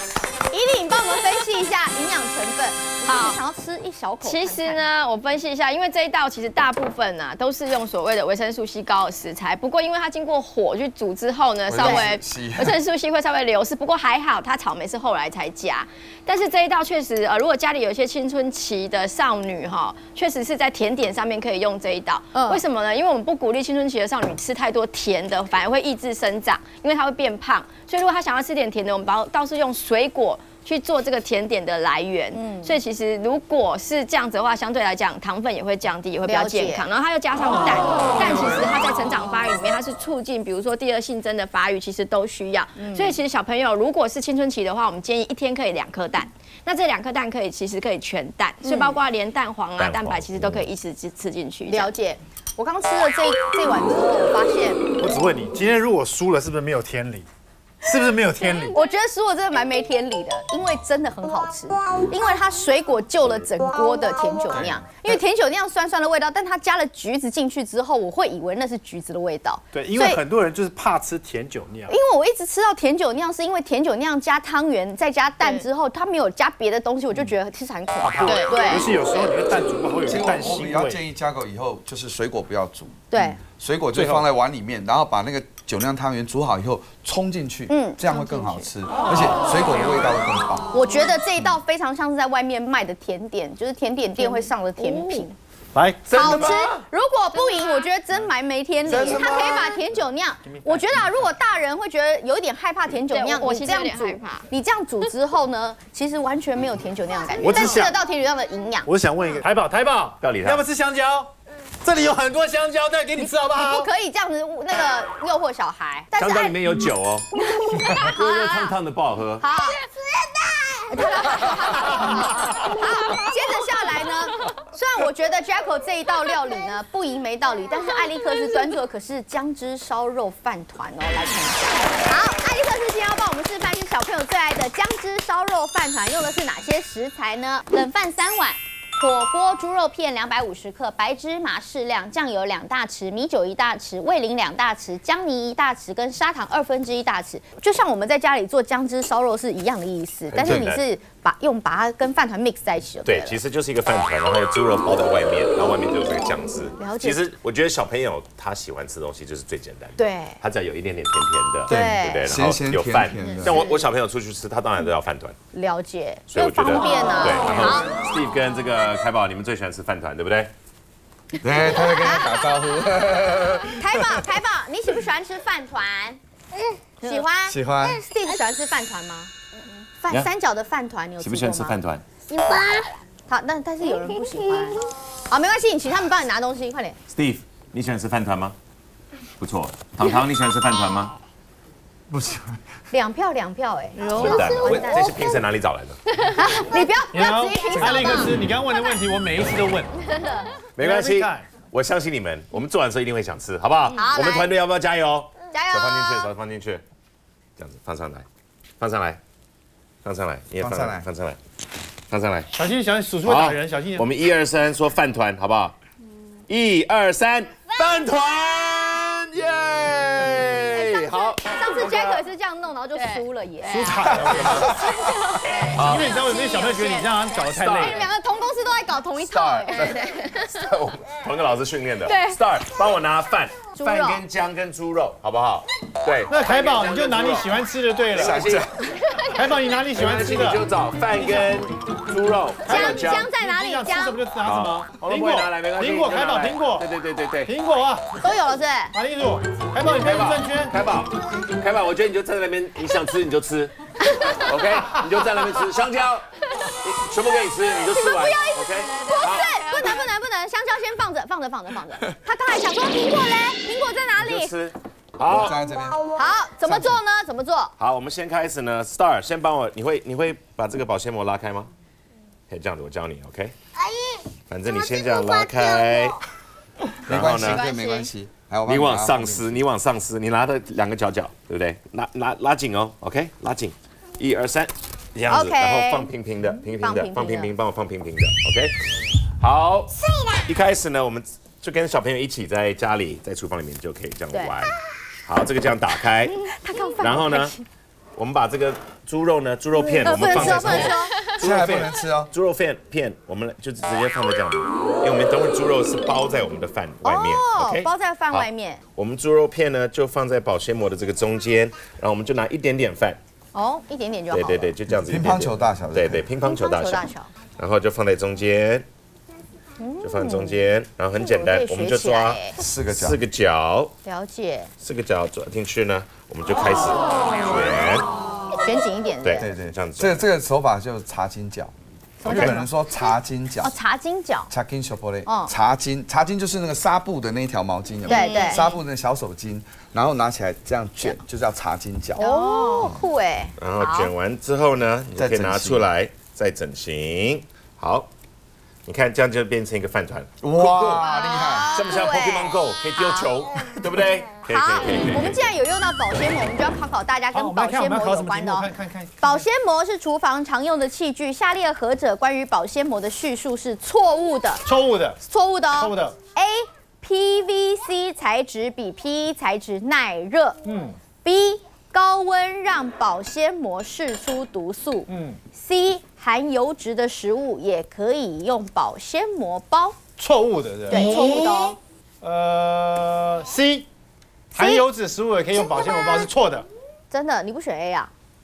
[SPEAKER 1] 依琳，你帮我们分析一下营养成分。好，想要吃一小口。
[SPEAKER 4] 其实呢，我分析一下，因为这一道其实大部分啊都是用所谓的维生素 C 高的食材，不过因为它经过火去煮之后呢，稍微维生素 C 会稍微流失，不过还好，它草莓是后来才加。但是这一道确实，呃，如果家里有一些青春期的少女哈，确实是在甜点上面可以用这一道。嗯，为什么呢？因为我们不鼓励青春期的少女吃太多甜的，反而会抑制生长，因为她会变胖。所以如果她想要吃点甜的，我们倒倒是用水果去做这个甜点的来源。嗯，所以其实如果是这样子的话，相对来讲糖分也会降低，也会比较健康。然后它又加上蛋，蛋其实它在成长发育里面，它是促进比如说第二性征的发育，其实都需要。所以其实小朋友如果是青春期的话，我们建议一天可以两颗蛋。那这两颗蛋可以其实可以全蛋，所以包括连蛋黄啊、蛋白其实都可以一起吃吃进去。
[SPEAKER 1] 了解。我刚吃了这这碗之后，我发现，
[SPEAKER 2] 我只问你，今天如果输了，是不是没有天理？是不是没有天理？
[SPEAKER 1] 我觉得输了真的蛮没天理的，因为真的很好吃，因为它水果救了整锅的甜酒酿。因为甜酒酿酸酸的味道，但它加了橘子进去之后，我会以为那是橘子的味道。
[SPEAKER 2] 对，因为很多人就是怕吃甜酒酿。
[SPEAKER 1] 因为我一直吃到甜酒酿，是因为甜酒酿加汤圆再加蛋之后，它没有加别的东西，我就觉得其实很恐怖。
[SPEAKER 2] 对对，尤其有时候你的蛋煮不好，会有蛋腥味。
[SPEAKER 5] 我比较建议加狗以后就是水果不要煮。
[SPEAKER 1] 对。
[SPEAKER 5] 水果就放在碗里面，然后把那个酒酿汤圆煮好以后冲进去，嗯，这样会更好吃，而且水果的味道会更棒。
[SPEAKER 1] 我觉得这一道非常像是在外面卖的甜点，就是甜点店会上的甜品。
[SPEAKER 2] 来，
[SPEAKER 1] 好吃。如果不赢，我觉得真蛮没天理。他可以把甜酒酿，我觉得啊，如果大人会觉得有一点害怕甜酒酿，
[SPEAKER 4] 我
[SPEAKER 1] 这样煮，你这样煮之后呢，其实完全没有甜酒酿的感觉，但吃得到甜酒酿的营养。
[SPEAKER 2] 我想问一个，台宝，台宝，不要理他，要不要吃香蕉？这里有很多香蕉，再给你吃好不好？
[SPEAKER 1] 你不可以这样子那个诱惑小孩。
[SPEAKER 3] 香蕉里面有酒哦，热热烫烫的不好喝。
[SPEAKER 1] 好，吃的。好，接着下来呢，虽然我觉得 Jacko 这一道料理呢不赢没道理，但是艾利克斯端出的可是姜汁烧肉饭团哦，来看一下。好，艾利克斯今天要帮我们示范是小朋友最爱的姜汁烧肉饭团，用的是哪些食材呢？冷饭三碗。火锅猪肉片两百五十克，白芝麻适量，酱油两大匙，米酒一大匙，味淋两大匙，姜泥一大匙，跟砂糖二分之一大匙。就像我们在家里做姜汁烧肉是一样的意思，但是你是把用把它跟饭团 mix 在一起了。
[SPEAKER 3] 对，其实就是一个饭团，然后有猪肉包在外面，然后外面就是这个酱汁。
[SPEAKER 1] 了解。
[SPEAKER 3] 其实我觉得小朋友他喜欢吃东西就是最简单的，
[SPEAKER 1] 对，
[SPEAKER 3] 他只要有一点点甜甜的，
[SPEAKER 1] 对
[SPEAKER 3] 对不对？然后有饭。像我我小朋友出去吃，他当然都要饭团。
[SPEAKER 1] 了解，
[SPEAKER 3] 所以我觉得
[SPEAKER 1] 方便啊。
[SPEAKER 3] 对，然后 Steve 跟这个凯宝，你们最喜欢吃饭团，对不对？
[SPEAKER 5] 对，他在跟他打招呼。
[SPEAKER 1] 凯宝，凯宝，你喜不喜欢吃饭团？喜欢。
[SPEAKER 5] 喜欢。
[SPEAKER 1] Steve 喜欢吃饭团吗？饭三角的饭团，你有吃过吗？
[SPEAKER 3] 喜不喜欢吃饭团？
[SPEAKER 9] 喜欢。
[SPEAKER 1] 好，但但是有人不喜欢。好，没关系，你请他们帮你拿东西，快点。
[SPEAKER 3] Steve， 你喜欢吃饭团吗？不错。糖糖，你喜欢吃饭团吗？
[SPEAKER 5] 不喜欢。
[SPEAKER 1] 两票两票哎，
[SPEAKER 3] 完蛋了！这些评审哪里找来的？
[SPEAKER 1] 你不要不要质疑评审。
[SPEAKER 2] 艾利克斯，你刚刚问的问题，我每一次都问。
[SPEAKER 1] 真的。
[SPEAKER 3] 没关系，我相信你们，我们做完的时候一定会想吃，好不好？
[SPEAKER 1] 好。
[SPEAKER 3] 我们团队要不要加油？
[SPEAKER 1] 加油！
[SPEAKER 3] 手放进去，手放进去，这样子放上来，放上来，放上来，你也放上来，放上来，放上来。
[SPEAKER 2] 小心，小心，叔叔会打人，小心。
[SPEAKER 3] 我们一二三说饭团，好不好？一二三，饭团，耶！好。
[SPEAKER 1] 上次 Jack 是这样弄，然后就输了耶。
[SPEAKER 2] 输惨了。因为你知道，有些小朋友觉得你这样搞得太累。
[SPEAKER 1] 两个同公司都在搞同一套。对对。
[SPEAKER 3] 同一个老师训练的。
[SPEAKER 1] 对。
[SPEAKER 3] Star， 帮我拿饭，饭跟姜跟猪肉，好不好？对。
[SPEAKER 2] 那凯宝，你就拿你喜欢吃的对了。
[SPEAKER 3] 小心。
[SPEAKER 2] 凯宝，你拿你喜欢吃的。
[SPEAKER 3] 你就找饭跟猪肉。
[SPEAKER 1] 姜姜在哪里？
[SPEAKER 2] 姜什么就拿什么。
[SPEAKER 3] 苹果拿来没关系。
[SPEAKER 2] 苹果，凯宝，苹果。
[SPEAKER 3] 对对对对对。
[SPEAKER 2] 苹果啊。
[SPEAKER 1] 都有了是。
[SPEAKER 2] 马丽茹，凯宝，你可以转圈。
[SPEAKER 3] 凯宝，凯宝，我觉得你就站在那边，你想吃你就吃 ，OK， 你就在那边吃香蕉，全部给你吃，你就吃完 ，OK。
[SPEAKER 1] 不是，不能不能不能，香蕉先放着放着放着放着。他刚才想说苹果嘞，苹果在哪里？
[SPEAKER 3] 吃。好，
[SPEAKER 5] 站在这边。
[SPEAKER 1] 好，怎么做呢？怎么做？
[SPEAKER 3] 好，我们先开始呢 ，Star 先帮我，你会你会把这个保鲜膜拉开吗？可以这样子，我教你 ，OK。阿姨。反正你先这样拉开。
[SPEAKER 5] 没关系，这没关系。
[SPEAKER 3] 你往上撕，你往上撕，你拿的两个角角，对不对？拉拉拉紧哦 ，OK， 拉紧，一二三，这样子，然后放平平的，平平的，放平平，帮我放平平的 ，OK。好，一开始呢，我们就跟小朋友一起在家里，在厨房里面就可以这样玩。好，这个这样打开，然后呢， 我们把这个猪肉呢，猪肉片我们放在上面。
[SPEAKER 5] 现在还不能吃哦。
[SPEAKER 3] 猪肉片片，我们就直接放在这样，因为我们等会猪肉是包在我们的饭外面 ，OK？
[SPEAKER 1] 包在饭外面。
[SPEAKER 3] 我们猪肉片呢就放在保鲜膜的这个中间，然后我们就拿一点点饭。
[SPEAKER 1] 哦，一点点就好。
[SPEAKER 3] 对对对，就这样子。
[SPEAKER 5] 乒乓球大小。
[SPEAKER 3] 对对，乒乓球大小。然后就放在中间。就放在中间，然后很简单，我们就抓
[SPEAKER 5] 四个角，
[SPEAKER 3] 四个角，
[SPEAKER 1] 了解，
[SPEAKER 3] 四个角抓进去呢，我们就开始卷，
[SPEAKER 1] 卷紧一点，
[SPEAKER 3] 对对对，这样子。
[SPEAKER 5] 这个这个手法就是茶巾饺，日本人说茶巾饺，
[SPEAKER 1] 哦，茶巾饺，
[SPEAKER 5] 茶巾小波嘞，茶巾，茶巾就是那个纱布的那一条毛巾，有没有？
[SPEAKER 1] 对对，
[SPEAKER 5] 纱布的小手巾，然后拿起来这样卷，就叫茶巾饺。
[SPEAKER 1] 哦，酷哎。
[SPEAKER 3] 然后卷完之后呢，你可以拿出来再整形，好。你看，这样就变成一个饭团。
[SPEAKER 5] 哇，厉害！
[SPEAKER 3] 像不像 Pokemon Go 可以丢球，对不对？可以
[SPEAKER 1] 好，
[SPEAKER 3] 可以可以。
[SPEAKER 1] 我们既然有用到保鲜膜，我们就要考考大家跟保鲜膜有关的哦。保鲜膜是厨房常用的器具，下列何者关于保鲜膜的叙述是错误的？
[SPEAKER 2] 错误的，
[SPEAKER 1] 错误的哦。
[SPEAKER 2] 错误的。
[SPEAKER 1] A P V C 材质比 P E 材质耐热。嗯。B 高温让保鲜膜释出毒素。嗯。C 含油脂的食物也可以用保鲜膜包。
[SPEAKER 2] 错误的，对。
[SPEAKER 1] 对，错误的哦。
[SPEAKER 2] 呃 ，C 含油脂食物也可以用保鲜膜包是错的。
[SPEAKER 1] 真的，你不选 A 啊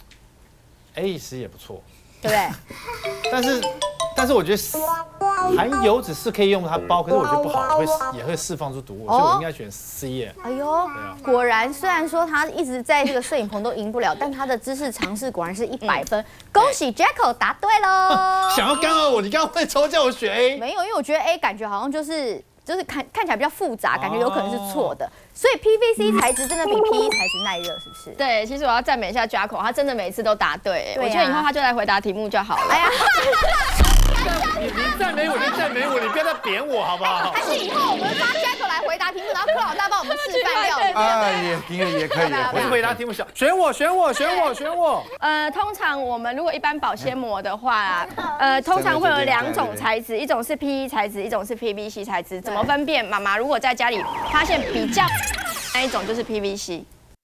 [SPEAKER 2] ？A 其实也不错，
[SPEAKER 1] 对不对？
[SPEAKER 2] 但是，但是我觉得含油脂是可以用它包，可是我觉得不好，会也会释放出毒物，所以我应该选 C 耶。
[SPEAKER 1] 哎呦，果然，虽然说他一直在这个摄影棚都赢不了，但他的知识常识果然是一百分。恭喜 Jacko 答对喽！
[SPEAKER 2] 想要干扰我，你刚刚会抽叫我选 A？
[SPEAKER 1] 没有，因为我觉得 A 感觉好像就是就是看看起来比较复杂，感觉有可能是错的。所以 P V C 材质真的比 P E 材质耐热，是不是？
[SPEAKER 4] 对，其实我要赞美一下 Jacko， 他真的每次都答对。我觉得以后他就来回答题目就好了。哎呀。
[SPEAKER 2] 你你赞美我，你赞美我，你不要再贬我好不好？
[SPEAKER 1] 还是以后我们发 Jacko 来回答题目，然后柯老大帮我们示范料理。
[SPEAKER 5] 啊，也也也可以，
[SPEAKER 2] 我是回答题目小，选我，选我，选我，选我。
[SPEAKER 4] 呃，通常我们如果一般保鲜膜的话，呃，通常会有两种材质，一种是 P E 材质，一种是 P V C 材质。怎么分辨？妈妈如果在家里发现比较那一种就是 P V C。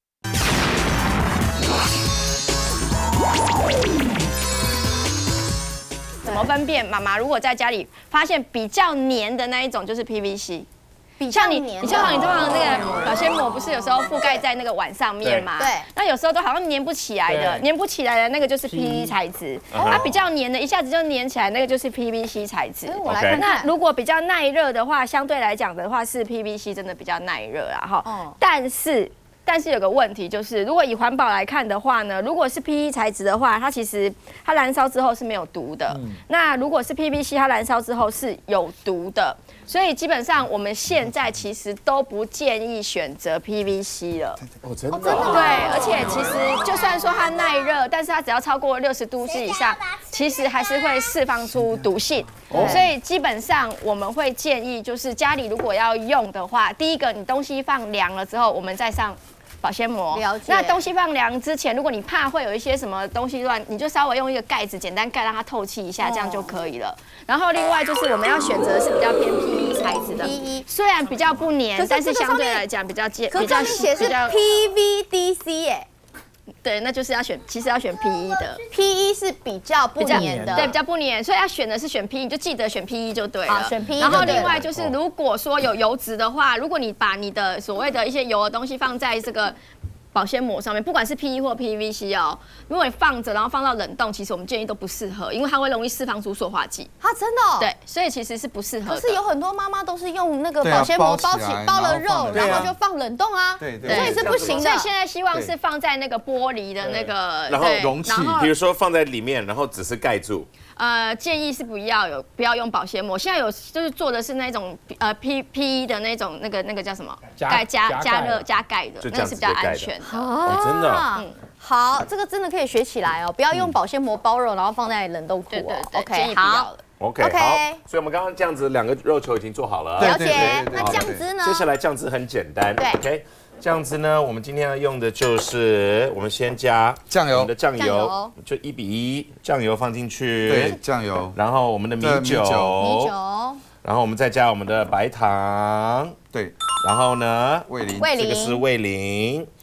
[SPEAKER 4] 怎么分辨？妈妈如果在家里发现比较黏的那一种，就是 P V C。像你，你像你通常那个保鲜膜不是有时候覆盖在那个碗上面嘛？
[SPEAKER 1] 对。
[SPEAKER 4] 那有时候都好像粘不起来的，粘不起来的那个就是 P E 材质。它比较黏的，一下子就粘起来，那个就是 P V C 材质。
[SPEAKER 1] 我来看看。
[SPEAKER 4] 那如果比较耐热的话，相对来讲的话是 P V C 真的比较耐热啊哈。但是。但是有个问题就是，如果以环保来看的话呢，如果是 P E 材质的话，它其实它燃烧之后是没有毒的。嗯、那如果是 P V C， 它燃烧之后是有毒的。所以基本上我们现在其实都不建议选择 P V C 了。
[SPEAKER 3] 哦，真的？
[SPEAKER 1] 对，
[SPEAKER 4] 而且其实就算说它耐热，但是它只要超过六十度 C 以上，其实还是会释放出毒性。哦、所以基本上我们会建议，就是家里如果要用的话，第一个你东西放凉了之后，我们再上。保鲜膜，那东西放凉之前，如果你怕会有一些什么东西乱，你就稍微用一个盖子简单盖让它透气一下，这样就可以了。然后另外就是我们要选择是比较偏 P E 材质的 ，P E 虽然比较不黏，但是相对来讲比较坚，比较
[SPEAKER 1] 写是 P V D C 耶。
[SPEAKER 4] 对，那就是要选，其实要选 P E 的
[SPEAKER 1] ，P E 是比较不黏的，
[SPEAKER 4] 对，比较不黏，所以要选的是选 P E， 就记得选 P E 就对了。
[SPEAKER 1] 好，选 P E。
[SPEAKER 4] 然后另外就是，如果说有油脂的话，如果你把你的所谓的一些油的东西放在这个。保鲜膜上面，不管是 P E 或 P V C 哦，如果你放着，然后放到冷冻，其实我们建议都不适合，因为它会容易释放出塑化剂。
[SPEAKER 1] 啊，真的、哦？
[SPEAKER 4] 对，所以其实是不适合的。
[SPEAKER 1] 可是有很多妈妈都是用那个保鲜膜包起包了肉，然后就放冷冻啊，
[SPEAKER 5] 对对，
[SPEAKER 1] 所以是不行的。
[SPEAKER 4] 所以现在希望是放在那个玻璃的那个，
[SPEAKER 3] 然后容器，比如说放在里面，然后只是盖住。
[SPEAKER 4] 呃，建议是不要有不要用保鲜膜。现在有就是做的是那种呃 P P E 的那种那个那个叫什么？盖加加热加盖的，那是比较安全的。
[SPEAKER 3] 哦，真的。
[SPEAKER 1] 嗯，好，这个真的可以学起来哦，不要用保鲜膜包肉，然后放在冷冻库。
[SPEAKER 4] 对对
[SPEAKER 1] 对 ，OK， 好。
[SPEAKER 3] OK， 好，所以我们刚刚这样子两个肉球已经做好了。
[SPEAKER 1] 了解。那酱汁呢？
[SPEAKER 3] 接下来酱汁很简单。
[SPEAKER 1] 对
[SPEAKER 3] ，OK。酱汁呢，我们今天要用的就是我们先加
[SPEAKER 5] 酱油，
[SPEAKER 3] 我们的酱油就一比一，酱油放进去，
[SPEAKER 5] 对，酱油，
[SPEAKER 3] 然后我们的米酒，
[SPEAKER 1] 米酒，
[SPEAKER 3] 然后我们再加我们的白糖，
[SPEAKER 5] 对，
[SPEAKER 3] 然后呢，
[SPEAKER 5] 味淋，
[SPEAKER 1] 味淋，
[SPEAKER 3] 这个是味淋，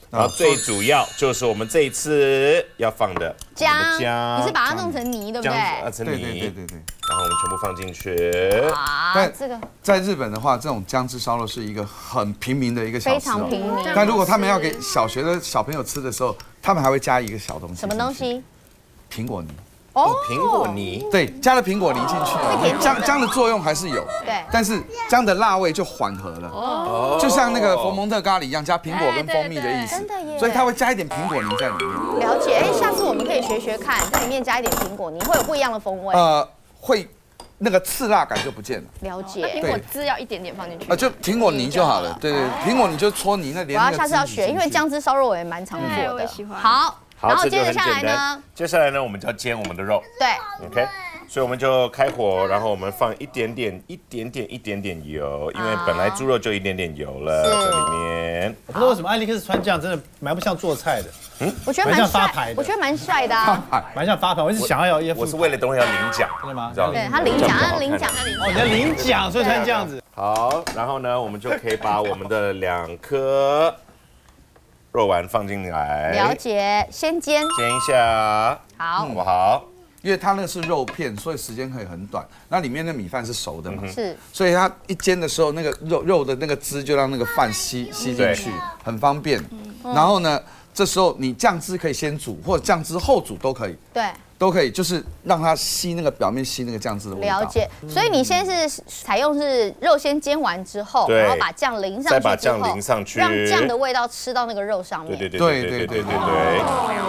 [SPEAKER 3] 然后最主要就是我们这一次要放的
[SPEAKER 1] 姜，
[SPEAKER 3] 姜，
[SPEAKER 1] 你是把它弄成泥，对不对？
[SPEAKER 3] 啊，成泥，
[SPEAKER 5] 对对对对对。
[SPEAKER 3] 然后我们全部放进去。
[SPEAKER 1] 啊，这个
[SPEAKER 5] 在日本的话，这种姜汁烧肉是一个很平民的一个小吃，
[SPEAKER 1] 非常平民。
[SPEAKER 5] 但如果他们要给小学的小朋友吃的时候，他们还会加一个小东西。
[SPEAKER 1] 什么东西？
[SPEAKER 5] 苹果泥。
[SPEAKER 3] 哦，苹果泥，
[SPEAKER 5] 对，加了苹果泥进去，姜姜的作用还是有，
[SPEAKER 1] 对，
[SPEAKER 5] 但是姜的辣味就缓和了，哦，就像那个佛蒙特咖喱一样，加苹果跟蜂蜜的意思，
[SPEAKER 1] 真的耶，
[SPEAKER 5] 所以它会加一点苹果泥在里面。
[SPEAKER 1] 了解，哎，下次我们可以学学看，在里面加一点苹果泥，会有不一样的风味。
[SPEAKER 5] 呃，会那个刺辣感就不见了。
[SPEAKER 1] 了解，
[SPEAKER 4] 苹果汁要一点点放进去，
[SPEAKER 5] 啊，就苹果泥就好了，对对，苹果泥就搓泥那连。
[SPEAKER 1] 我要下次要学，因为姜汁烧肉我也蛮常做的，好。然后接着下来呢？
[SPEAKER 3] 接下来呢，我们就要煎我们的肉。
[SPEAKER 1] 对
[SPEAKER 3] ，OK， 所以我们就开火，然后我们放一点点、一点点、一点点油，因为本来猪肉就一点点油了，这里面。
[SPEAKER 2] 我不知道为什么艾利克斯穿这样真的蛮不像做菜的。
[SPEAKER 1] 嗯，我觉得蛮帅，我觉得蛮帅的啊，
[SPEAKER 2] 蛮像发牌。我一直想要要，
[SPEAKER 3] 我是为了等会要领奖，
[SPEAKER 2] 真的吗？
[SPEAKER 1] 对他领奖，他领奖，
[SPEAKER 2] 哦，你要领奖，所以才这样子。
[SPEAKER 3] 好，然后呢，我们就可以把我们的两颗肉丸放进来，
[SPEAKER 1] 了解，先煎，
[SPEAKER 3] 煎一下，
[SPEAKER 1] 好，
[SPEAKER 3] 好不好？
[SPEAKER 5] 因为它那个是肉片，所以时间可以很短。那里面的米饭是熟的嘛，
[SPEAKER 1] 是，
[SPEAKER 5] 所以它一煎的时候，那个肉肉的那个汁就让那个饭吸吸进去，很方便。然后呢，这时候你酱汁可以先煮，或者酱汁后煮都可以。
[SPEAKER 1] 对。
[SPEAKER 5] 都可以，就是让它吸那个表面吸那个酱汁的味道。
[SPEAKER 1] 了解，所以你先是采用是肉先煎完之后，然后把酱淋上去，
[SPEAKER 3] 再把酱淋上去，
[SPEAKER 1] 让酱的味道吃到那个肉上面。
[SPEAKER 3] 对对对对对对对对。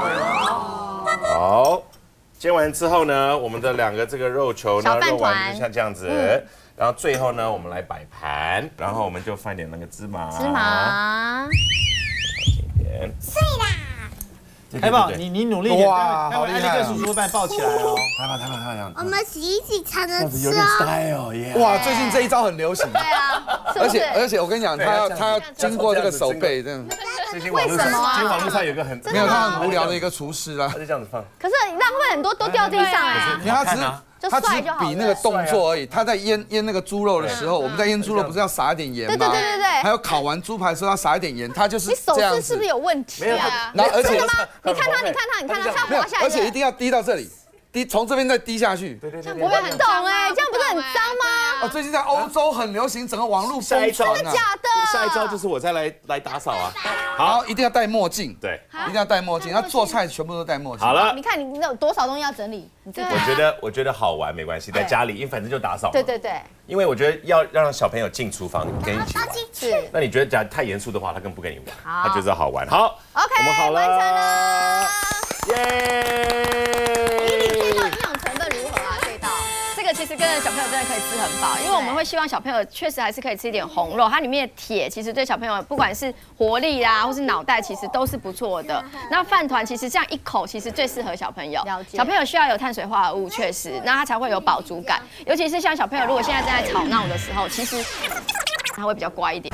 [SPEAKER 3] 好，煎完之后呢，我们的两个这个肉球呢，肉丸就像这样子。然后最后呢，我们来摆盘，然后我们就放点那个芝麻。
[SPEAKER 1] 芝麻。
[SPEAKER 3] 一点。
[SPEAKER 1] 碎啦。
[SPEAKER 2] 海宝，你你努力一点，
[SPEAKER 5] 哇，好厉害！
[SPEAKER 2] 艾利克叔叔把你抱起来哦。
[SPEAKER 3] 海宝，海宝，海宝，
[SPEAKER 9] 我们一起才能吃
[SPEAKER 3] 有点 style 耶！
[SPEAKER 5] 哇，最近这一招很流行。
[SPEAKER 1] 对啊，
[SPEAKER 5] 而且而且我跟你讲，他要他要经过这个手背这样。
[SPEAKER 3] 最近网络上，最近网络上有个很
[SPEAKER 5] 没有他很无聊的一个厨师啊，
[SPEAKER 3] 他就这样子放。
[SPEAKER 1] 可是浪费很多，都掉地上啊。
[SPEAKER 5] 你看他只是。他只是比那个动作而已。他在腌腌那个猪肉的时候，我们在腌猪肉不是要撒一点盐吗？
[SPEAKER 1] 对对对对对。
[SPEAKER 5] 还有烤完猪排的时候要撒一点盐，他就是这样子。
[SPEAKER 1] 你手势是不是有问题啊？
[SPEAKER 5] 然后而且，
[SPEAKER 1] 真的吗？你看他，你看他，你看他，他滑下来。
[SPEAKER 5] 而且一定要滴到这里。滴从这边再滴下去，
[SPEAKER 3] 对对对，
[SPEAKER 1] 我也很懂哎，这样不是很脏吗？
[SPEAKER 5] 哦，最近在欧洲很流行，整个网络疯传啊！
[SPEAKER 1] 真的假的？
[SPEAKER 3] 下一招就是我再来来打扫啊！
[SPEAKER 5] 好，一定要戴墨镜，
[SPEAKER 3] 对，
[SPEAKER 5] 一定要戴墨镜。他做菜全部都戴墨镜。
[SPEAKER 3] 好了，
[SPEAKER 1] 你看你有多少东西要整理？你这
[SPEAKER 3] 我觉得我觉得好玩没关系，在家里，因为反正就打扫。
[SPEAKER 1] 对对对。
[SPEAKER 3] 因为我觉得要让小朋友进厨房跟一起玩。
[SPEAKER 1] 是。
[SPEAKER 3] 那你觉得假如太严肃的话，他更不跟你玩，他觉得好玩。好
[SPEAKER 1] ，OK，
[SPEAKER 3] 我们好了，
[SPEAKER 1] 完成了，
[SPEAKER 3] 耶！
[SPEAKER 4] 这个其实跟着小朋友真的可以吃很饱，因为我们会希望小朋友确实还是可以吃一点红肉，它里面的铁其实对小朋友不管是活力啦，或是脑袋，其实都是不错的。那饭团其实这样一口，其实最适合小朋友。小朋友需要有碳水化合物，确实，那他才会有饱足感。尤其是像小朋友如果现在正在吵闹的时候，其实他会比较乖一点。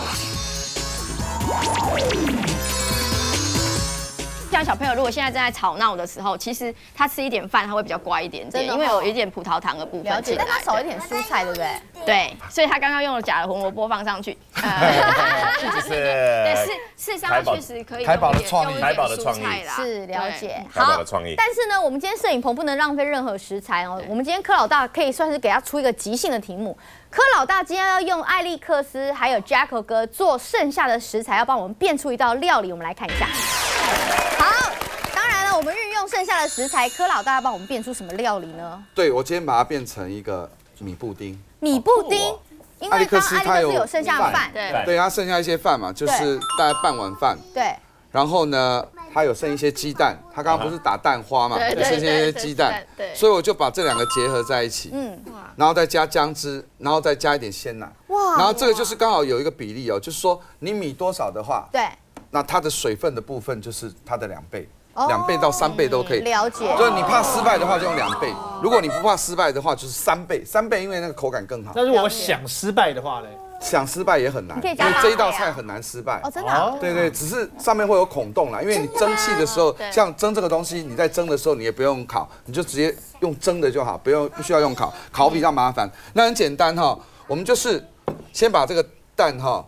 [SPEAKER 4] 像小朋友如果现在正在吵闹的时候，其实他吃一点饭，他会比较乖一点点，因为有一点葡萄糖的部分进来。
[SPEAKER 1] 但他少一点蔬菜，对不对？
[SPEAKER 4] 对，所以他刚刚用了假的红萝卜放上去。
[SPEAKER 3] 就是
[SPEAKER 4] 对，事事实上确实可以。
[SPEAKER 5] 台宝的创意，
[SPEAKER 3] 台宝的创意
[SPEAKER 1] 是了解。
[SPEAKER 3] 好，
[SPEAKER 1] 但是呢，我们今天摄影棚不能浪费任何食材哦。我们今天柯老大可以算是给他出一个即兴的题目。柯老大今天要用艾利克斯还有 Jacko 哥做剩下的食材，要帮我们变出一道料理，我们来看一下。好，当然了，我们运用剩下的食材，柯老大要帮我们变出什么料理呢？
[SPEAKER 5] 对，我今天把它变成一个米布丁。
[SPEAKER 1] 米布丁，因为刚艾利克斯有剩下的饭，
[SPEAKER 4] 对，
[SPEAKER 5] 对，他剩下一些饭嘛，就是大概半碗饭。
[SPEAKER 1] 对。
[SPEAKER 5] 然后呢，他有剩一些鸡蛋，他刚刚不是打蛋花嘛，就剩下一些鸡蛋，所以我就把这两个结合在一起，嗯，然后再加姜汁，然后再加一点鲜奶，哇，然后这个就是刚好有一个比例哦，就是说你米多少的话，
[SPEAKER 1] 对，
[SPEAKER 5] 那它的水分的部分就是它的两倍。两倍到三倍都可以，
[SPEAKER 1] 了解。
[SPEAKER 5] 就是你怕失败的话，就用两倍；如果你不怕失败的话，就是三倍。三倍因为那个口感更好。
[SPEAKER 2] 但是我想失败的话呢？
[SPEAKER 5] 想失败也很难，因为这一道菜很难失败。
[SPEAKER 1] 哦，真的？
[SPEAKER 5] 对对，只是上面会有孔洞啦，因为你蒸汽的时候，像蒸这个东西，你在蒸的时候你也不用烤，你就直接用蒸的就好，不用不需要用烤，烤比较麻烦。那很简单哈，我们就是先把这个蛋哈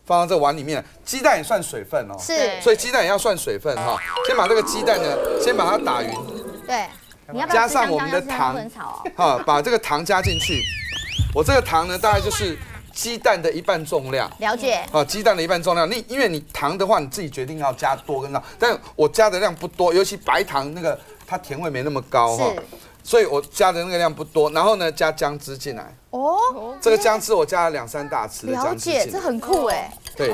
[SPEAKER 5] 放到这碗里面，鸡蛋也算水分哦，
[SPEAKER 1] 是，
[SPEAKER 5] 所以鸡蛋也要算水分哈。先把这个鸡蛋呢，先把它打匀，
[SPEAKER 1] 对，你要
[SPEAKER 5] 加上我们的糖，哈，把这个糖加进去。我这个糖呢，大概就是鸡蛋的一半重量。
[SPEAKER 1] 了解。
[SPEAKER 5] 啊，鸡蛋的一半重量，你因为你糖的话，你自己决定要加多跟少，但我加的量不多，尤其白糖那个它甜味没那么高哈。所以我加的那个量不多，然后呢加姜汁进来。哦，这个姜汁我加了两三大匙的姜汁进来。
[SPEAKER 1] 了解，这很酷哎。
[SPEAKER 5] 对。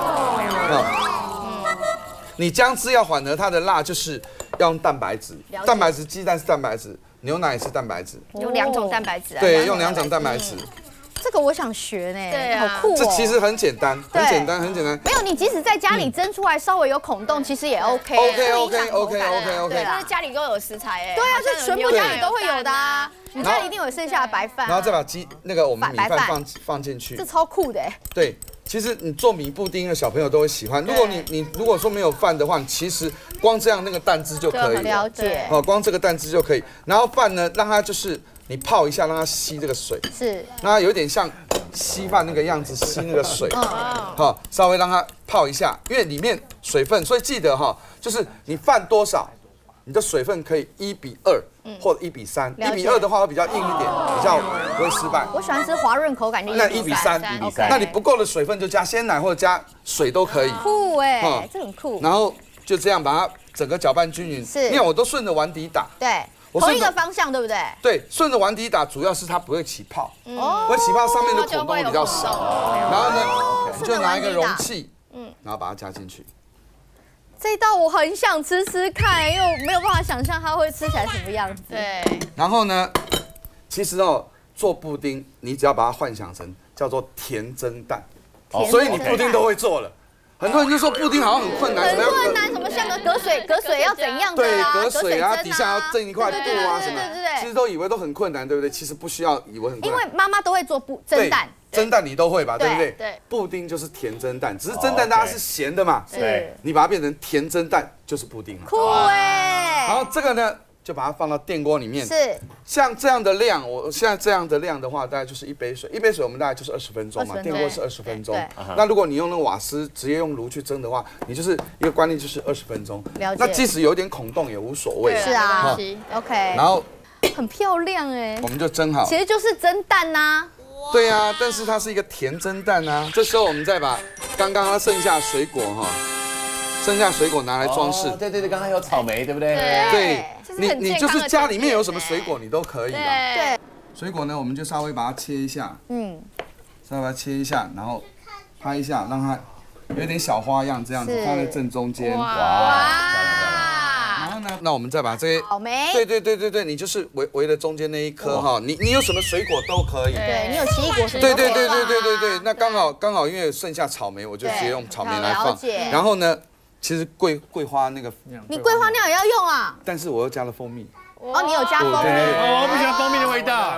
[SPEAKER 5] 嗯。你姜汁要缓和它的辣，就是要用蛋白质。蛋白质，鸡蛋是蛋白质，牛奶也是蛋白质。
[SPEAKER 1] 用两种蛋白质。
[SPEAKER 5] 对，用两种蛋白质。
[SPEAKER 1] 这个我想学呢，
[SPEAKER 4] 对，
[SPEAKER 1] 好酷哦。
[SPEAKER 5] 这其实很简单，很简单，很简单。
[SPEAKER 1] 没有，你即使在家里蒸出来稍微有孔洞，其实也 OK。
[SPEAKER 5] OK OK OK OK OK。
[SPEAKER 4] 对，就是家里都有食材哎。
[SPEAKER 1] 对啊，这全部家里都会有的啊。你家里一定有剩下的白饭。
[SPEAKER 5] 然后再把鸡那个我们米饭放放进去。
[SPEAKER 1] 这超酷的哎。
[SPEAKER 5] 对，其实你做米布丁的小朋友都会喜欢。如果你你如果说没有饭的话，其实光这样那个蛋汁就可以。
[SPEAKER 1] 了解。
[SPEAKER 5] 哦，光这个蛋汁就可以。然后饭呢，让它就是你泡一下，让它吸这个水。
[SPEAKER 1] 是。
[SPEAKER 5] 让它有点像稀饭那个样子，吸那个水。好，稍微让它泡一下，因为里面水分，所以记得哈，就是你饭多少，你的水分可以一比二或者一比三。一比二的话会比较硬一点，比较不会失败。
[SPEAKER 1] 我喜欢吃滑润口感的。
[SPEAKER 5] 那一比三，一比三。那你不够的水分就加鲜奶或者加水都可以。
[SPEAKER 1] 酷哎，这很酷。
[SPEAKER 5] 然后就这样把它整个搅拌均匀。是。你看我都顺着碗底打。
[SPEAKER 1] 对。同一个方向，对不对？
[SPEAKER 5] 对，顺着碗底打，主要是它不会起泡，不会起泡，上面的孔洞会比较少。然后呢，你就拿一个容器，嗯，然后把它加进去。
[SPEAKER 1] 这道我很想吃吃看，因为我没有办法想象它会吃起来什么样子。
[SPEAKER 4] 对。
[SPEAKER 5] 然后呢，其实哦，做布丁，你只要把它幻想成叫做甜蒸蛋，所以你布丁都会做了。很多人就说布丁好像很困难，
[SPEAKER 1] 很困难，什么像个隔水隔水要怎样的
[SPEAKER 5] 啊？对，隔水啊，底下要蒸一块布啊什么，其实都以为都很困难，对不对？其实不需要以为很困难，
[SPEAKER 1] 因为妈妈都会做布蒸蛋，
[SPEAKER 5] 蒸蛋你都会吧，对不对？
[SPEAKER 4] 对，
[SPEAKER 5] 布丁就是甜蒸蛋，只是蒸蛋大家是咸的嘛，
[SPEAKER 1] 是，
[SPEAKER 5] 你把它变成甜蒸蛋就是布丁了。
[SPEAKER 1] 酷哎！
[SPEAKER 5] 然后这个呢？就把它放到电锅里面，
[SPEAKER 1] 是
[SPEAKER 5] 像这样的量，我现在这样的量的话，大概就是一杯水，一杯水我们大概就是二十分钟嘛，电锅是二十分钟。那如果你用那个瓦斯直接用炉去蒸的话，你就是一个观念就是二十分钟。
[SPEAKER 1] 了解。
[SPEAKER 5] 那即使有点孔洞也无所谓。
[SPEAKER 1] 是啊 ，OK。
[SPEAKER 5] 然后
[SPEAKER 1] 很漂亮哎，
[SPEAKER 5] 我们就蒸好。
[SPEAKER 1] 其实就是蒸蛋呐。
[SPEAKER 5] 对啊，但是它是一个甜蒸蛋啊。这时候我们再把刚刚它剩下水果哈。剩下水果拿来装饰，
[SPEAKER 3] 对对对，刚刚有草莓，对不对？
[SPEAKER 5] 对，你你就是家里面有什么水果你都可以的。对，水果呢，我们就稍微把它切一下，嗯，稍微把它切一下，然后拍一下，让它有点小花样，这样子放在正中间。哇！然后呢，那我们再把这些
[SPEAKER 1] 草莓，
[SPEAKER 5] 对对对对对，你就是围围着中间那一颗哈，你你有什么水果都可以。
[SPEAKER 1] 对，你有奇异果水果。
[SPEAKER 5] 对对对对对对对，那刚好刚好因为剩下草莓，我就直接用草莓来放。然后呢？其实桂桂花那个，
[SPEAKER 1] 你桂花酿也要用啊？
[SPEAKER 5] 但是我又加了蜂蜜。
[SPEAKER 1] 哦，你有加蜂蜜？
[SPEAKER 2] 哦，我不喜欢蜂蜜的味道。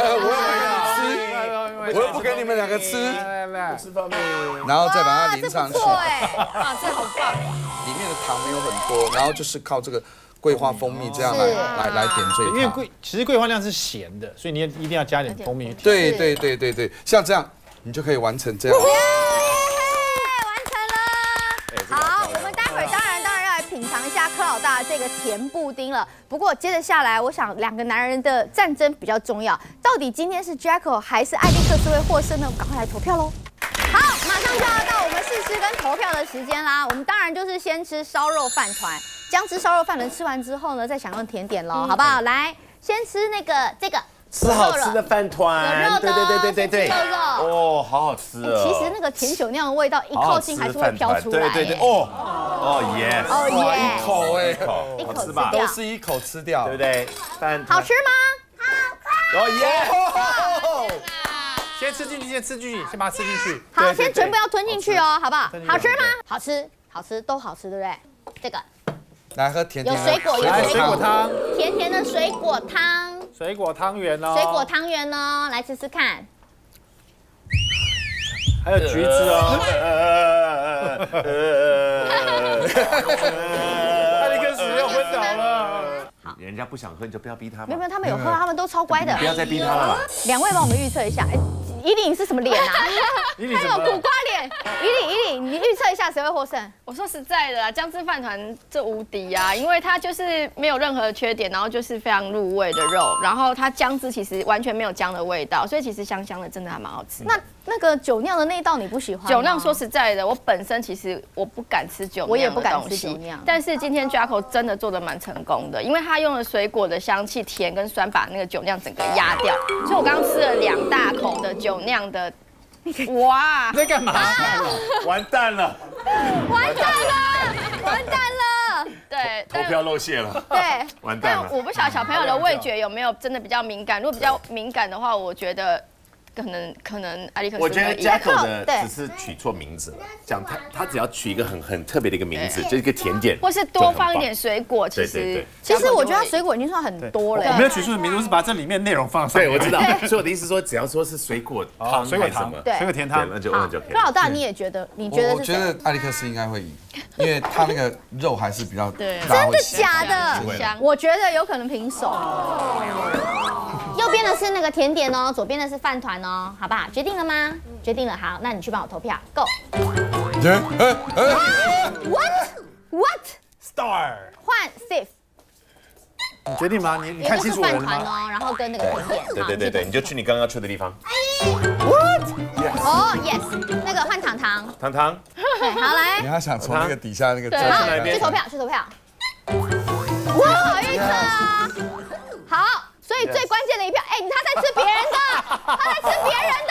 [SPEAKER 5] 我又不吃，我又不给你们两个吃。
[SPEAKER 3] 吃蜂蜜，
[SPEAKER 5] 然后再把它淋上去。
[SPEAKER 1] 哇，这好棒！
[SPEAKER 5] 里面的糖没有很多，然后就是靠这个桂花蜂蜜这样来来来点缀它。
[SPEAKER 2] 因为桂其实桂花酿是咸的，所以你一定要加点蜂蜜。
[SPEAKER 5] 对对对对对，像这样你就可以完成这样。
[SPEAKER 1] 好，我们待会儿当然当然要来品尝一下柯老大这个甜布丁了。不过接着下来，我想两个男人的战争比较重要，到底今天是 Jacko 还是艾利克斯会获胜呢？我们赶快来投票喽！好，马上就要到我们试吃跟投票的时间啦。我们当然就是先吃烧肉饭团，姜汁烧肉饭团吃完之后呢，再享用甜点喽，好不好？来，先吃那个这个。
[SPEAKER 3] 吃好吃的饭团，
[SPEAKER 1] 对对对对对对，肉肉
[SPEAKER 3] 哦，好好吃哦。
[SPEAKER 1] 其实那个甜酒酿的味道一靠近还是会飘出来。
[SPEAKER 3] 对对对，哦哦耶，
[SPEAKER 1] 哦耶，
[SPEAKER 5] 一口哎，
[SPEAKER 3] 一口吃吧，
[SPEAKER 5] 都是一口吃掉，
[SPEAKER 3] 对不对？饭
[SPEAKER 1] 好吃吗？
[SPEAKER 3] 好，哦耶！
[SPEAKER 2] 先吃进去，先吃进去，先把它吃进去。
[SPEAKER 1] 好，先全部要吞进去哦，好不好？好吃吗？好吃，好吃，都好吃，对不对？这个。
[SPEAKER 5] 来喝甜甜
[SPEAKER 1] 有水果，有
[SPEAKER 2] 水果汤，
[SPEAKER 1] 甜甜的水果汤，
[SPEAKER 2] 水果汤圆哦，
[SPEAKER 1] 水果汤圆哦，来吃吃看。
[SPEAKER 2] 还有橘子哦。艾利克斯要昏倒了。
[SPEAKER 1] 好，
[SPEAKER 3] 人家不想喝你就不要逼他嘛。
[SPEAKER 1] 没有没有，他们有喝，他们都超乖的。
[SPEAKER 3] 不要再逼他了。
[SPEAKER 1] 两位帮我们预测一下，依琳是什么脸啊？他有苦瓜脸。依琳依琳，你预测一下谁会获胜？
[SPEAKER 4] 我说实在的啊，姜汁饭团这无敌啊，因为它就是没有任何缺点，然后就是非常入味的肉，然后它姜汁其实完全没有姜的味道，所以其实香香的，真的还蛮好吃。
[SPEAKER 1] 那那个酒酿的那一道你不喜欢？
[SPEAKER 4] 酒酿说实在的，我本身其实我不敢吃酒酿，
[SPEAKER 1] 我也不敢吃酒酿。
[SPEAKER 4] 但是今天 Jacko 真的做的蛮成功的，因为他用了水果的香气、甜跟酸，把那个酒酿整个压掉。所以我刚刚吃了两大口的酒酿的。哇！
[SPEAKER 2] 你在干嘛？
[SPEAKER 3] 完蛋了！
[SPEAKER 1] 完蛋了！完蛋了！
[SPEAKER 4] 对，
[SPEAKER 3] 投票露馅了。
[SPEAKER 1] 对，
[SPEAKER 3] 完蛋了。
[SPEAKER 4] 但我不晓得小朋友的味觉有没有真的比较敏感。如果比较敏感的话，我觉得可能可能艾利克斯。
[SPEAKER 3] 我觉得 Jacko 的只是取错名字了，讲他他只要取一个很很特别的一个名字，就是一个甜点，
[SPEAKER 4] 或是多放一点水果，其实
[SPEAKER 1] 其实我觉得它水果已经算很多了。
[SPEAKER 2] 我没有取错的名字，我是把这里面内容放上。
[SPEAKER 3] 对，我知道。所以我的意思说，只要说是水果汤、
[SPEAKER 2] 水果汤、水果甜汤，
[SPEAKER 3] 那就那就可以。
[SPEAKER 1] 柯老大，你也觉得？你觉得？
[SPEAKER 5] 我觉得艾利克斯应该会赢，因为他那个肉还是比较
[SPEAKER 1] 真的假的？我觉得有可能平手。右边的是那个甜点哦，左边的是饭团哦，好不好？决定了吗？决定了，好，那你去帮我投票 ，Go。What What
[SPEAKER 2] Star
[SPEAKER 1] 换 Steve。
[SPEAKER 2] 你决定吗？你你看清楚人了吗？
[SPEAKER 1] 饭团哦，然后跟那个甜点。
[SPEAKER 3] 对对对对，你就去你刚刚去的地方。
[SPEAKER 1] What？ 哦 ，Yes， 那个换糖糖。
[SPEAKER 3] 糖糖。
[SPEAKER 1] 对，好来。
[SPEAKER 5] 你还想从那个底下那个？
[SPEAKER 1] 对，好，去投票，去投票。哇，好预测啊！好。 所以最关键的一票，哎，他在吃别人的，他在吃别人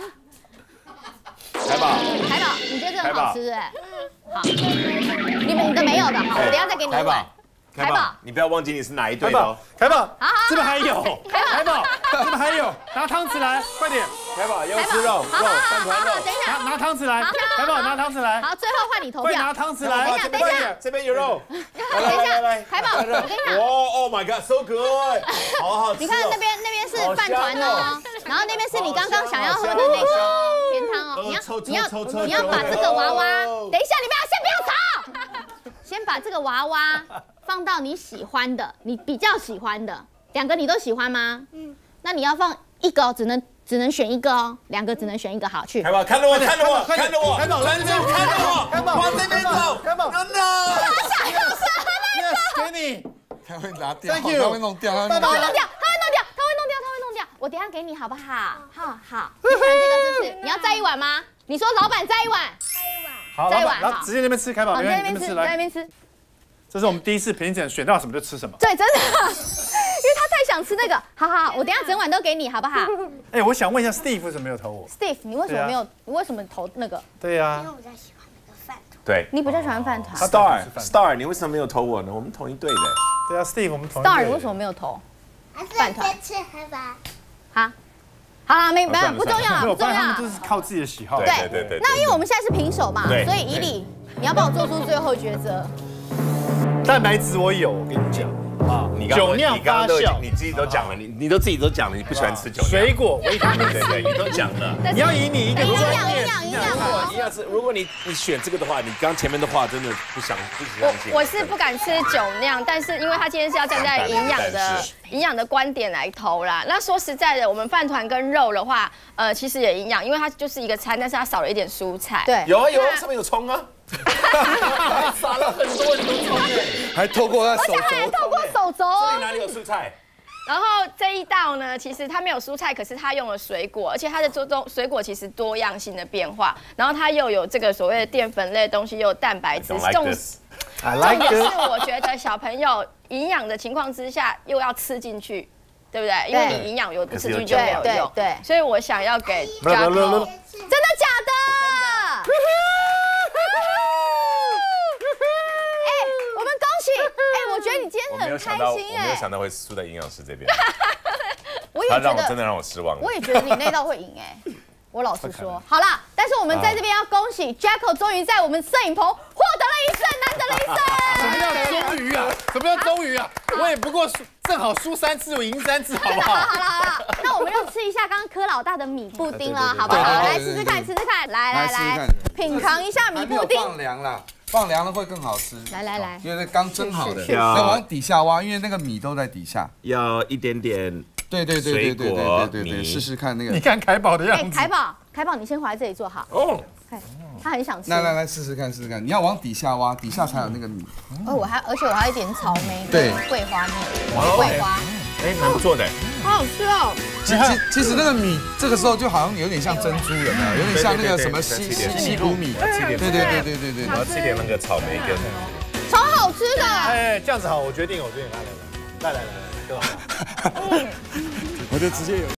[SPEAKER 1] 的。
[SPEAKER 3] 海宝，
[SPEAKER 1] 海宝，你觉得这很好吃哎？好，你们你的没有的，好，我等下再给你。
[SPEAKER 3] 海宝，
[SPEAKER 1] 海宝，
[SPEAKER 3] 你不要忘记你是哪一队的哦。
[SPEAKER 2] 海宝，这边还有，海宝，这边还有，拿汤匙来，快点。海宝要吃肉，肉，饭团肉。
[SPEAKER 1] 等一下，
[SPEAKER 2] 拿汤匙来，海宝拿汤匙来。
[SPEAKER 1] 好，最后换你投票。
[SPEAKER 2] 拿汤匙来，
[SPEAKER 1] 等一下，等一下，
[SPEAKER 3] 这边有肉。
[SPEAKER 1] 等一下，海宝，我跟你讲。
[SPEAKER 3] 哇 ，Oh my God，so good， 好好吃。
[SPEAKER 1] 你看那边那边是饭团哦，然后那边是你刚刚想要喝的那个甜汤哦。你要你要你要把这个娃娃，等一下，你们要先不要吵，先把这个娃娃放到你喜欢的，你比较喜欢的，两个你都喜欢吗？嗯。那你要放一个哦，只能。 只能选一个哦，两个只能选一个。好，去。
[SPEAKER 3] 海宝，看着我，看着我，看着我，
[SPEAKER 2] 海宝，
[SPEAKER 3] 认真看着我，
[SPEAKER 2] 海宝，
[SPEAKER 3] 往这边走，
[SPEAKER 2] 海宝
[SPEAKER 3] ，no no。
[SPEAKER 1] 他想要什么那
[SPEAKER 2] ？Yes，
[SPEAKER 1] 个？
[SPEAKER 2] 给你。
[SPEAKER 5] 他会拿掉，他会弄掉，他会弄掉，
[SPEAKER 1] 他会弄掉，他会弄掉，他会弄掉，他会弄掉。我等下给你好不好？好好。你看这个是不是？你要摘一碗吗？你说老板摘一碗。
[SPEAKER 9] 摘一碗。
[SPEAKER 2] 好，老板，然后直接那边吃，海宝，
[SPEAKER 1] 在那边吃，在那边吃。
[SPEAKER 2] 这是我们第一次评审选到什么就吃什么。
[SPEAKER 1] 对，真的，因为他太想吃那个。好好好，我等下整碗都给你，好不好？
[SPEAKER 2] 哎，我想问一下 Steve 为什么没有投我
[SPEAKER 1] ？Steve， 你为什么没有？你为什么投那个？
[SPEAKER 2] 对呀。
[SPEAKER 9] 因为我比较喜欢那个饭团。
[SPEAKER 3] 对。
[SPEAKER 1] 你比较喜欢饭团。
[SPEAKER 3] Star Star， 你为什么没有投我呢？我们同一队的。
[SPEAKER 2] 对啊 ，Steve， 我们同一队。
[SPEAKER 1] Star， 你为什么没有投？
[SPEAKER 9] 饭团。吃海宝。
[SPEAKER 1] 好。好了，没没不重要了，不重要。
[SPEAKER 2] 他们就是靠自己的喜好。
[SPEAKER 3] 对对对。
[SPEAKER 1] 那因为我们现在是平手嘛，所以以理你要帮我做出最后抉择。
[SPEAKER 2] 蛋白质我有，我跟你讲啊，酒酿发酵，
[SPEAKER 3] 你自己都讲了，你你都自己都讲了，你不喜欢吃酒酿。
[SPEAKER 2] 水果维他命
[SPEAKER 3] C， 对对，你都讲了。
[SPEAKER 2] 你要以你一个
[SPEAKER 1] 营养营养营养。
[SPEAKER 3] 你要是如果你你选这个的话，你刚前面的话真的不想不相信。
[SPEAKER 4] 我我是不敢吃酒酿，但是因为他今天是要站在营养的营养的观点来投啦。那说实在的，我们饭团跟肉的话，呃，其实也营养，因为它就是一个餐，但是它少了一点蔬菜。
[SPEAKER 1] 对，
[SPEAKER 3] 有啊有啊，上面有葱啊。 撒了很多很多葱耶，
[SPEAKER 5] 还透过他手肘，
[SPEAKER 1] 而且还透过手肘。
[SPEAKER 3] 这里哪里有蔬菜？
[SPEAKER 4] 然后这一道呢，其实它没有蔬菜，可是它用了水果，而且它的这种水果其实多样性的变化，然后它又有这个所谓的淀粉类的东西，又有蛋白质。重重点是我觉得小朋友营养的情况之下，又要吃进去，对不对？因为你营养有不吃进去就没有用。对，所以我想要给 Jacko， 真的
[SPEAKER 1] 假的？ 我觉得你今天很开心哎！
[SPEAKER 3] 我没有想到会输在营养师这边，
[SPEAKER 1] 我也觉得
[SPEAKER 3] 他让我真的让我失望了。
[SPEAKER 1] 我也觉得你那道会赢哎，我老实说。好啦，但是我们在这边要恭喜 Jacko 终于在我们摄影棚获得了一胜，难得了一胜。
[SPEAKER 2] 什么叫终于啊？什么叫终于啊？我也不过正好输三次，我赢三次，好不好？
[SPEAKER 1] 好了好了，那我们就吃一下刚刚柯老大的米布丁了，好不好？来吃吃看，吃吃看，来来来，品尝一下米布丁。
[SPEAKER 5] 放凉了。 放凉了会更好吃。
[SPEAKER 1] 来来来，
[SPEAKER 5] 因为刚蒸好的，要往底下挖，因为那个米都在底下。
[SPEAKER 3] 要一点点，
[SPEAKER 5] 对对对对对对对对，试试看那个。
[SPEAKER 2] 你看凯宝的样子。
[SPEAKER 1] 凯宝，凯宝，你先回来这里坐好。哦。他很想吃。
[SPEAKER 5] 来来来，试试看试试看，你要往底下挖，底下才有那个米。
[SPEAKER 1] 哦，我还而且我还有一点草莓跟桂花蜜，桂花。
[SPEAKER 3] 哎，蛮不错的。
[SPEAKER 1] 好好吃哦。
[SPEAKER 5] 其其其实那个米这个时候就好像有点像珍珠，有没有？有点像那个什么西西西谷米。对对对对对对。
[SPEAKER 3] 我要吃一点那个草莓跟。
[SPEAKER 1] 超好吃的。
[SPEAKER 2] 哎，这样子好，我决定，我决定，来来来，来来来，更好。
[SPEAKER 5] 我就直接有。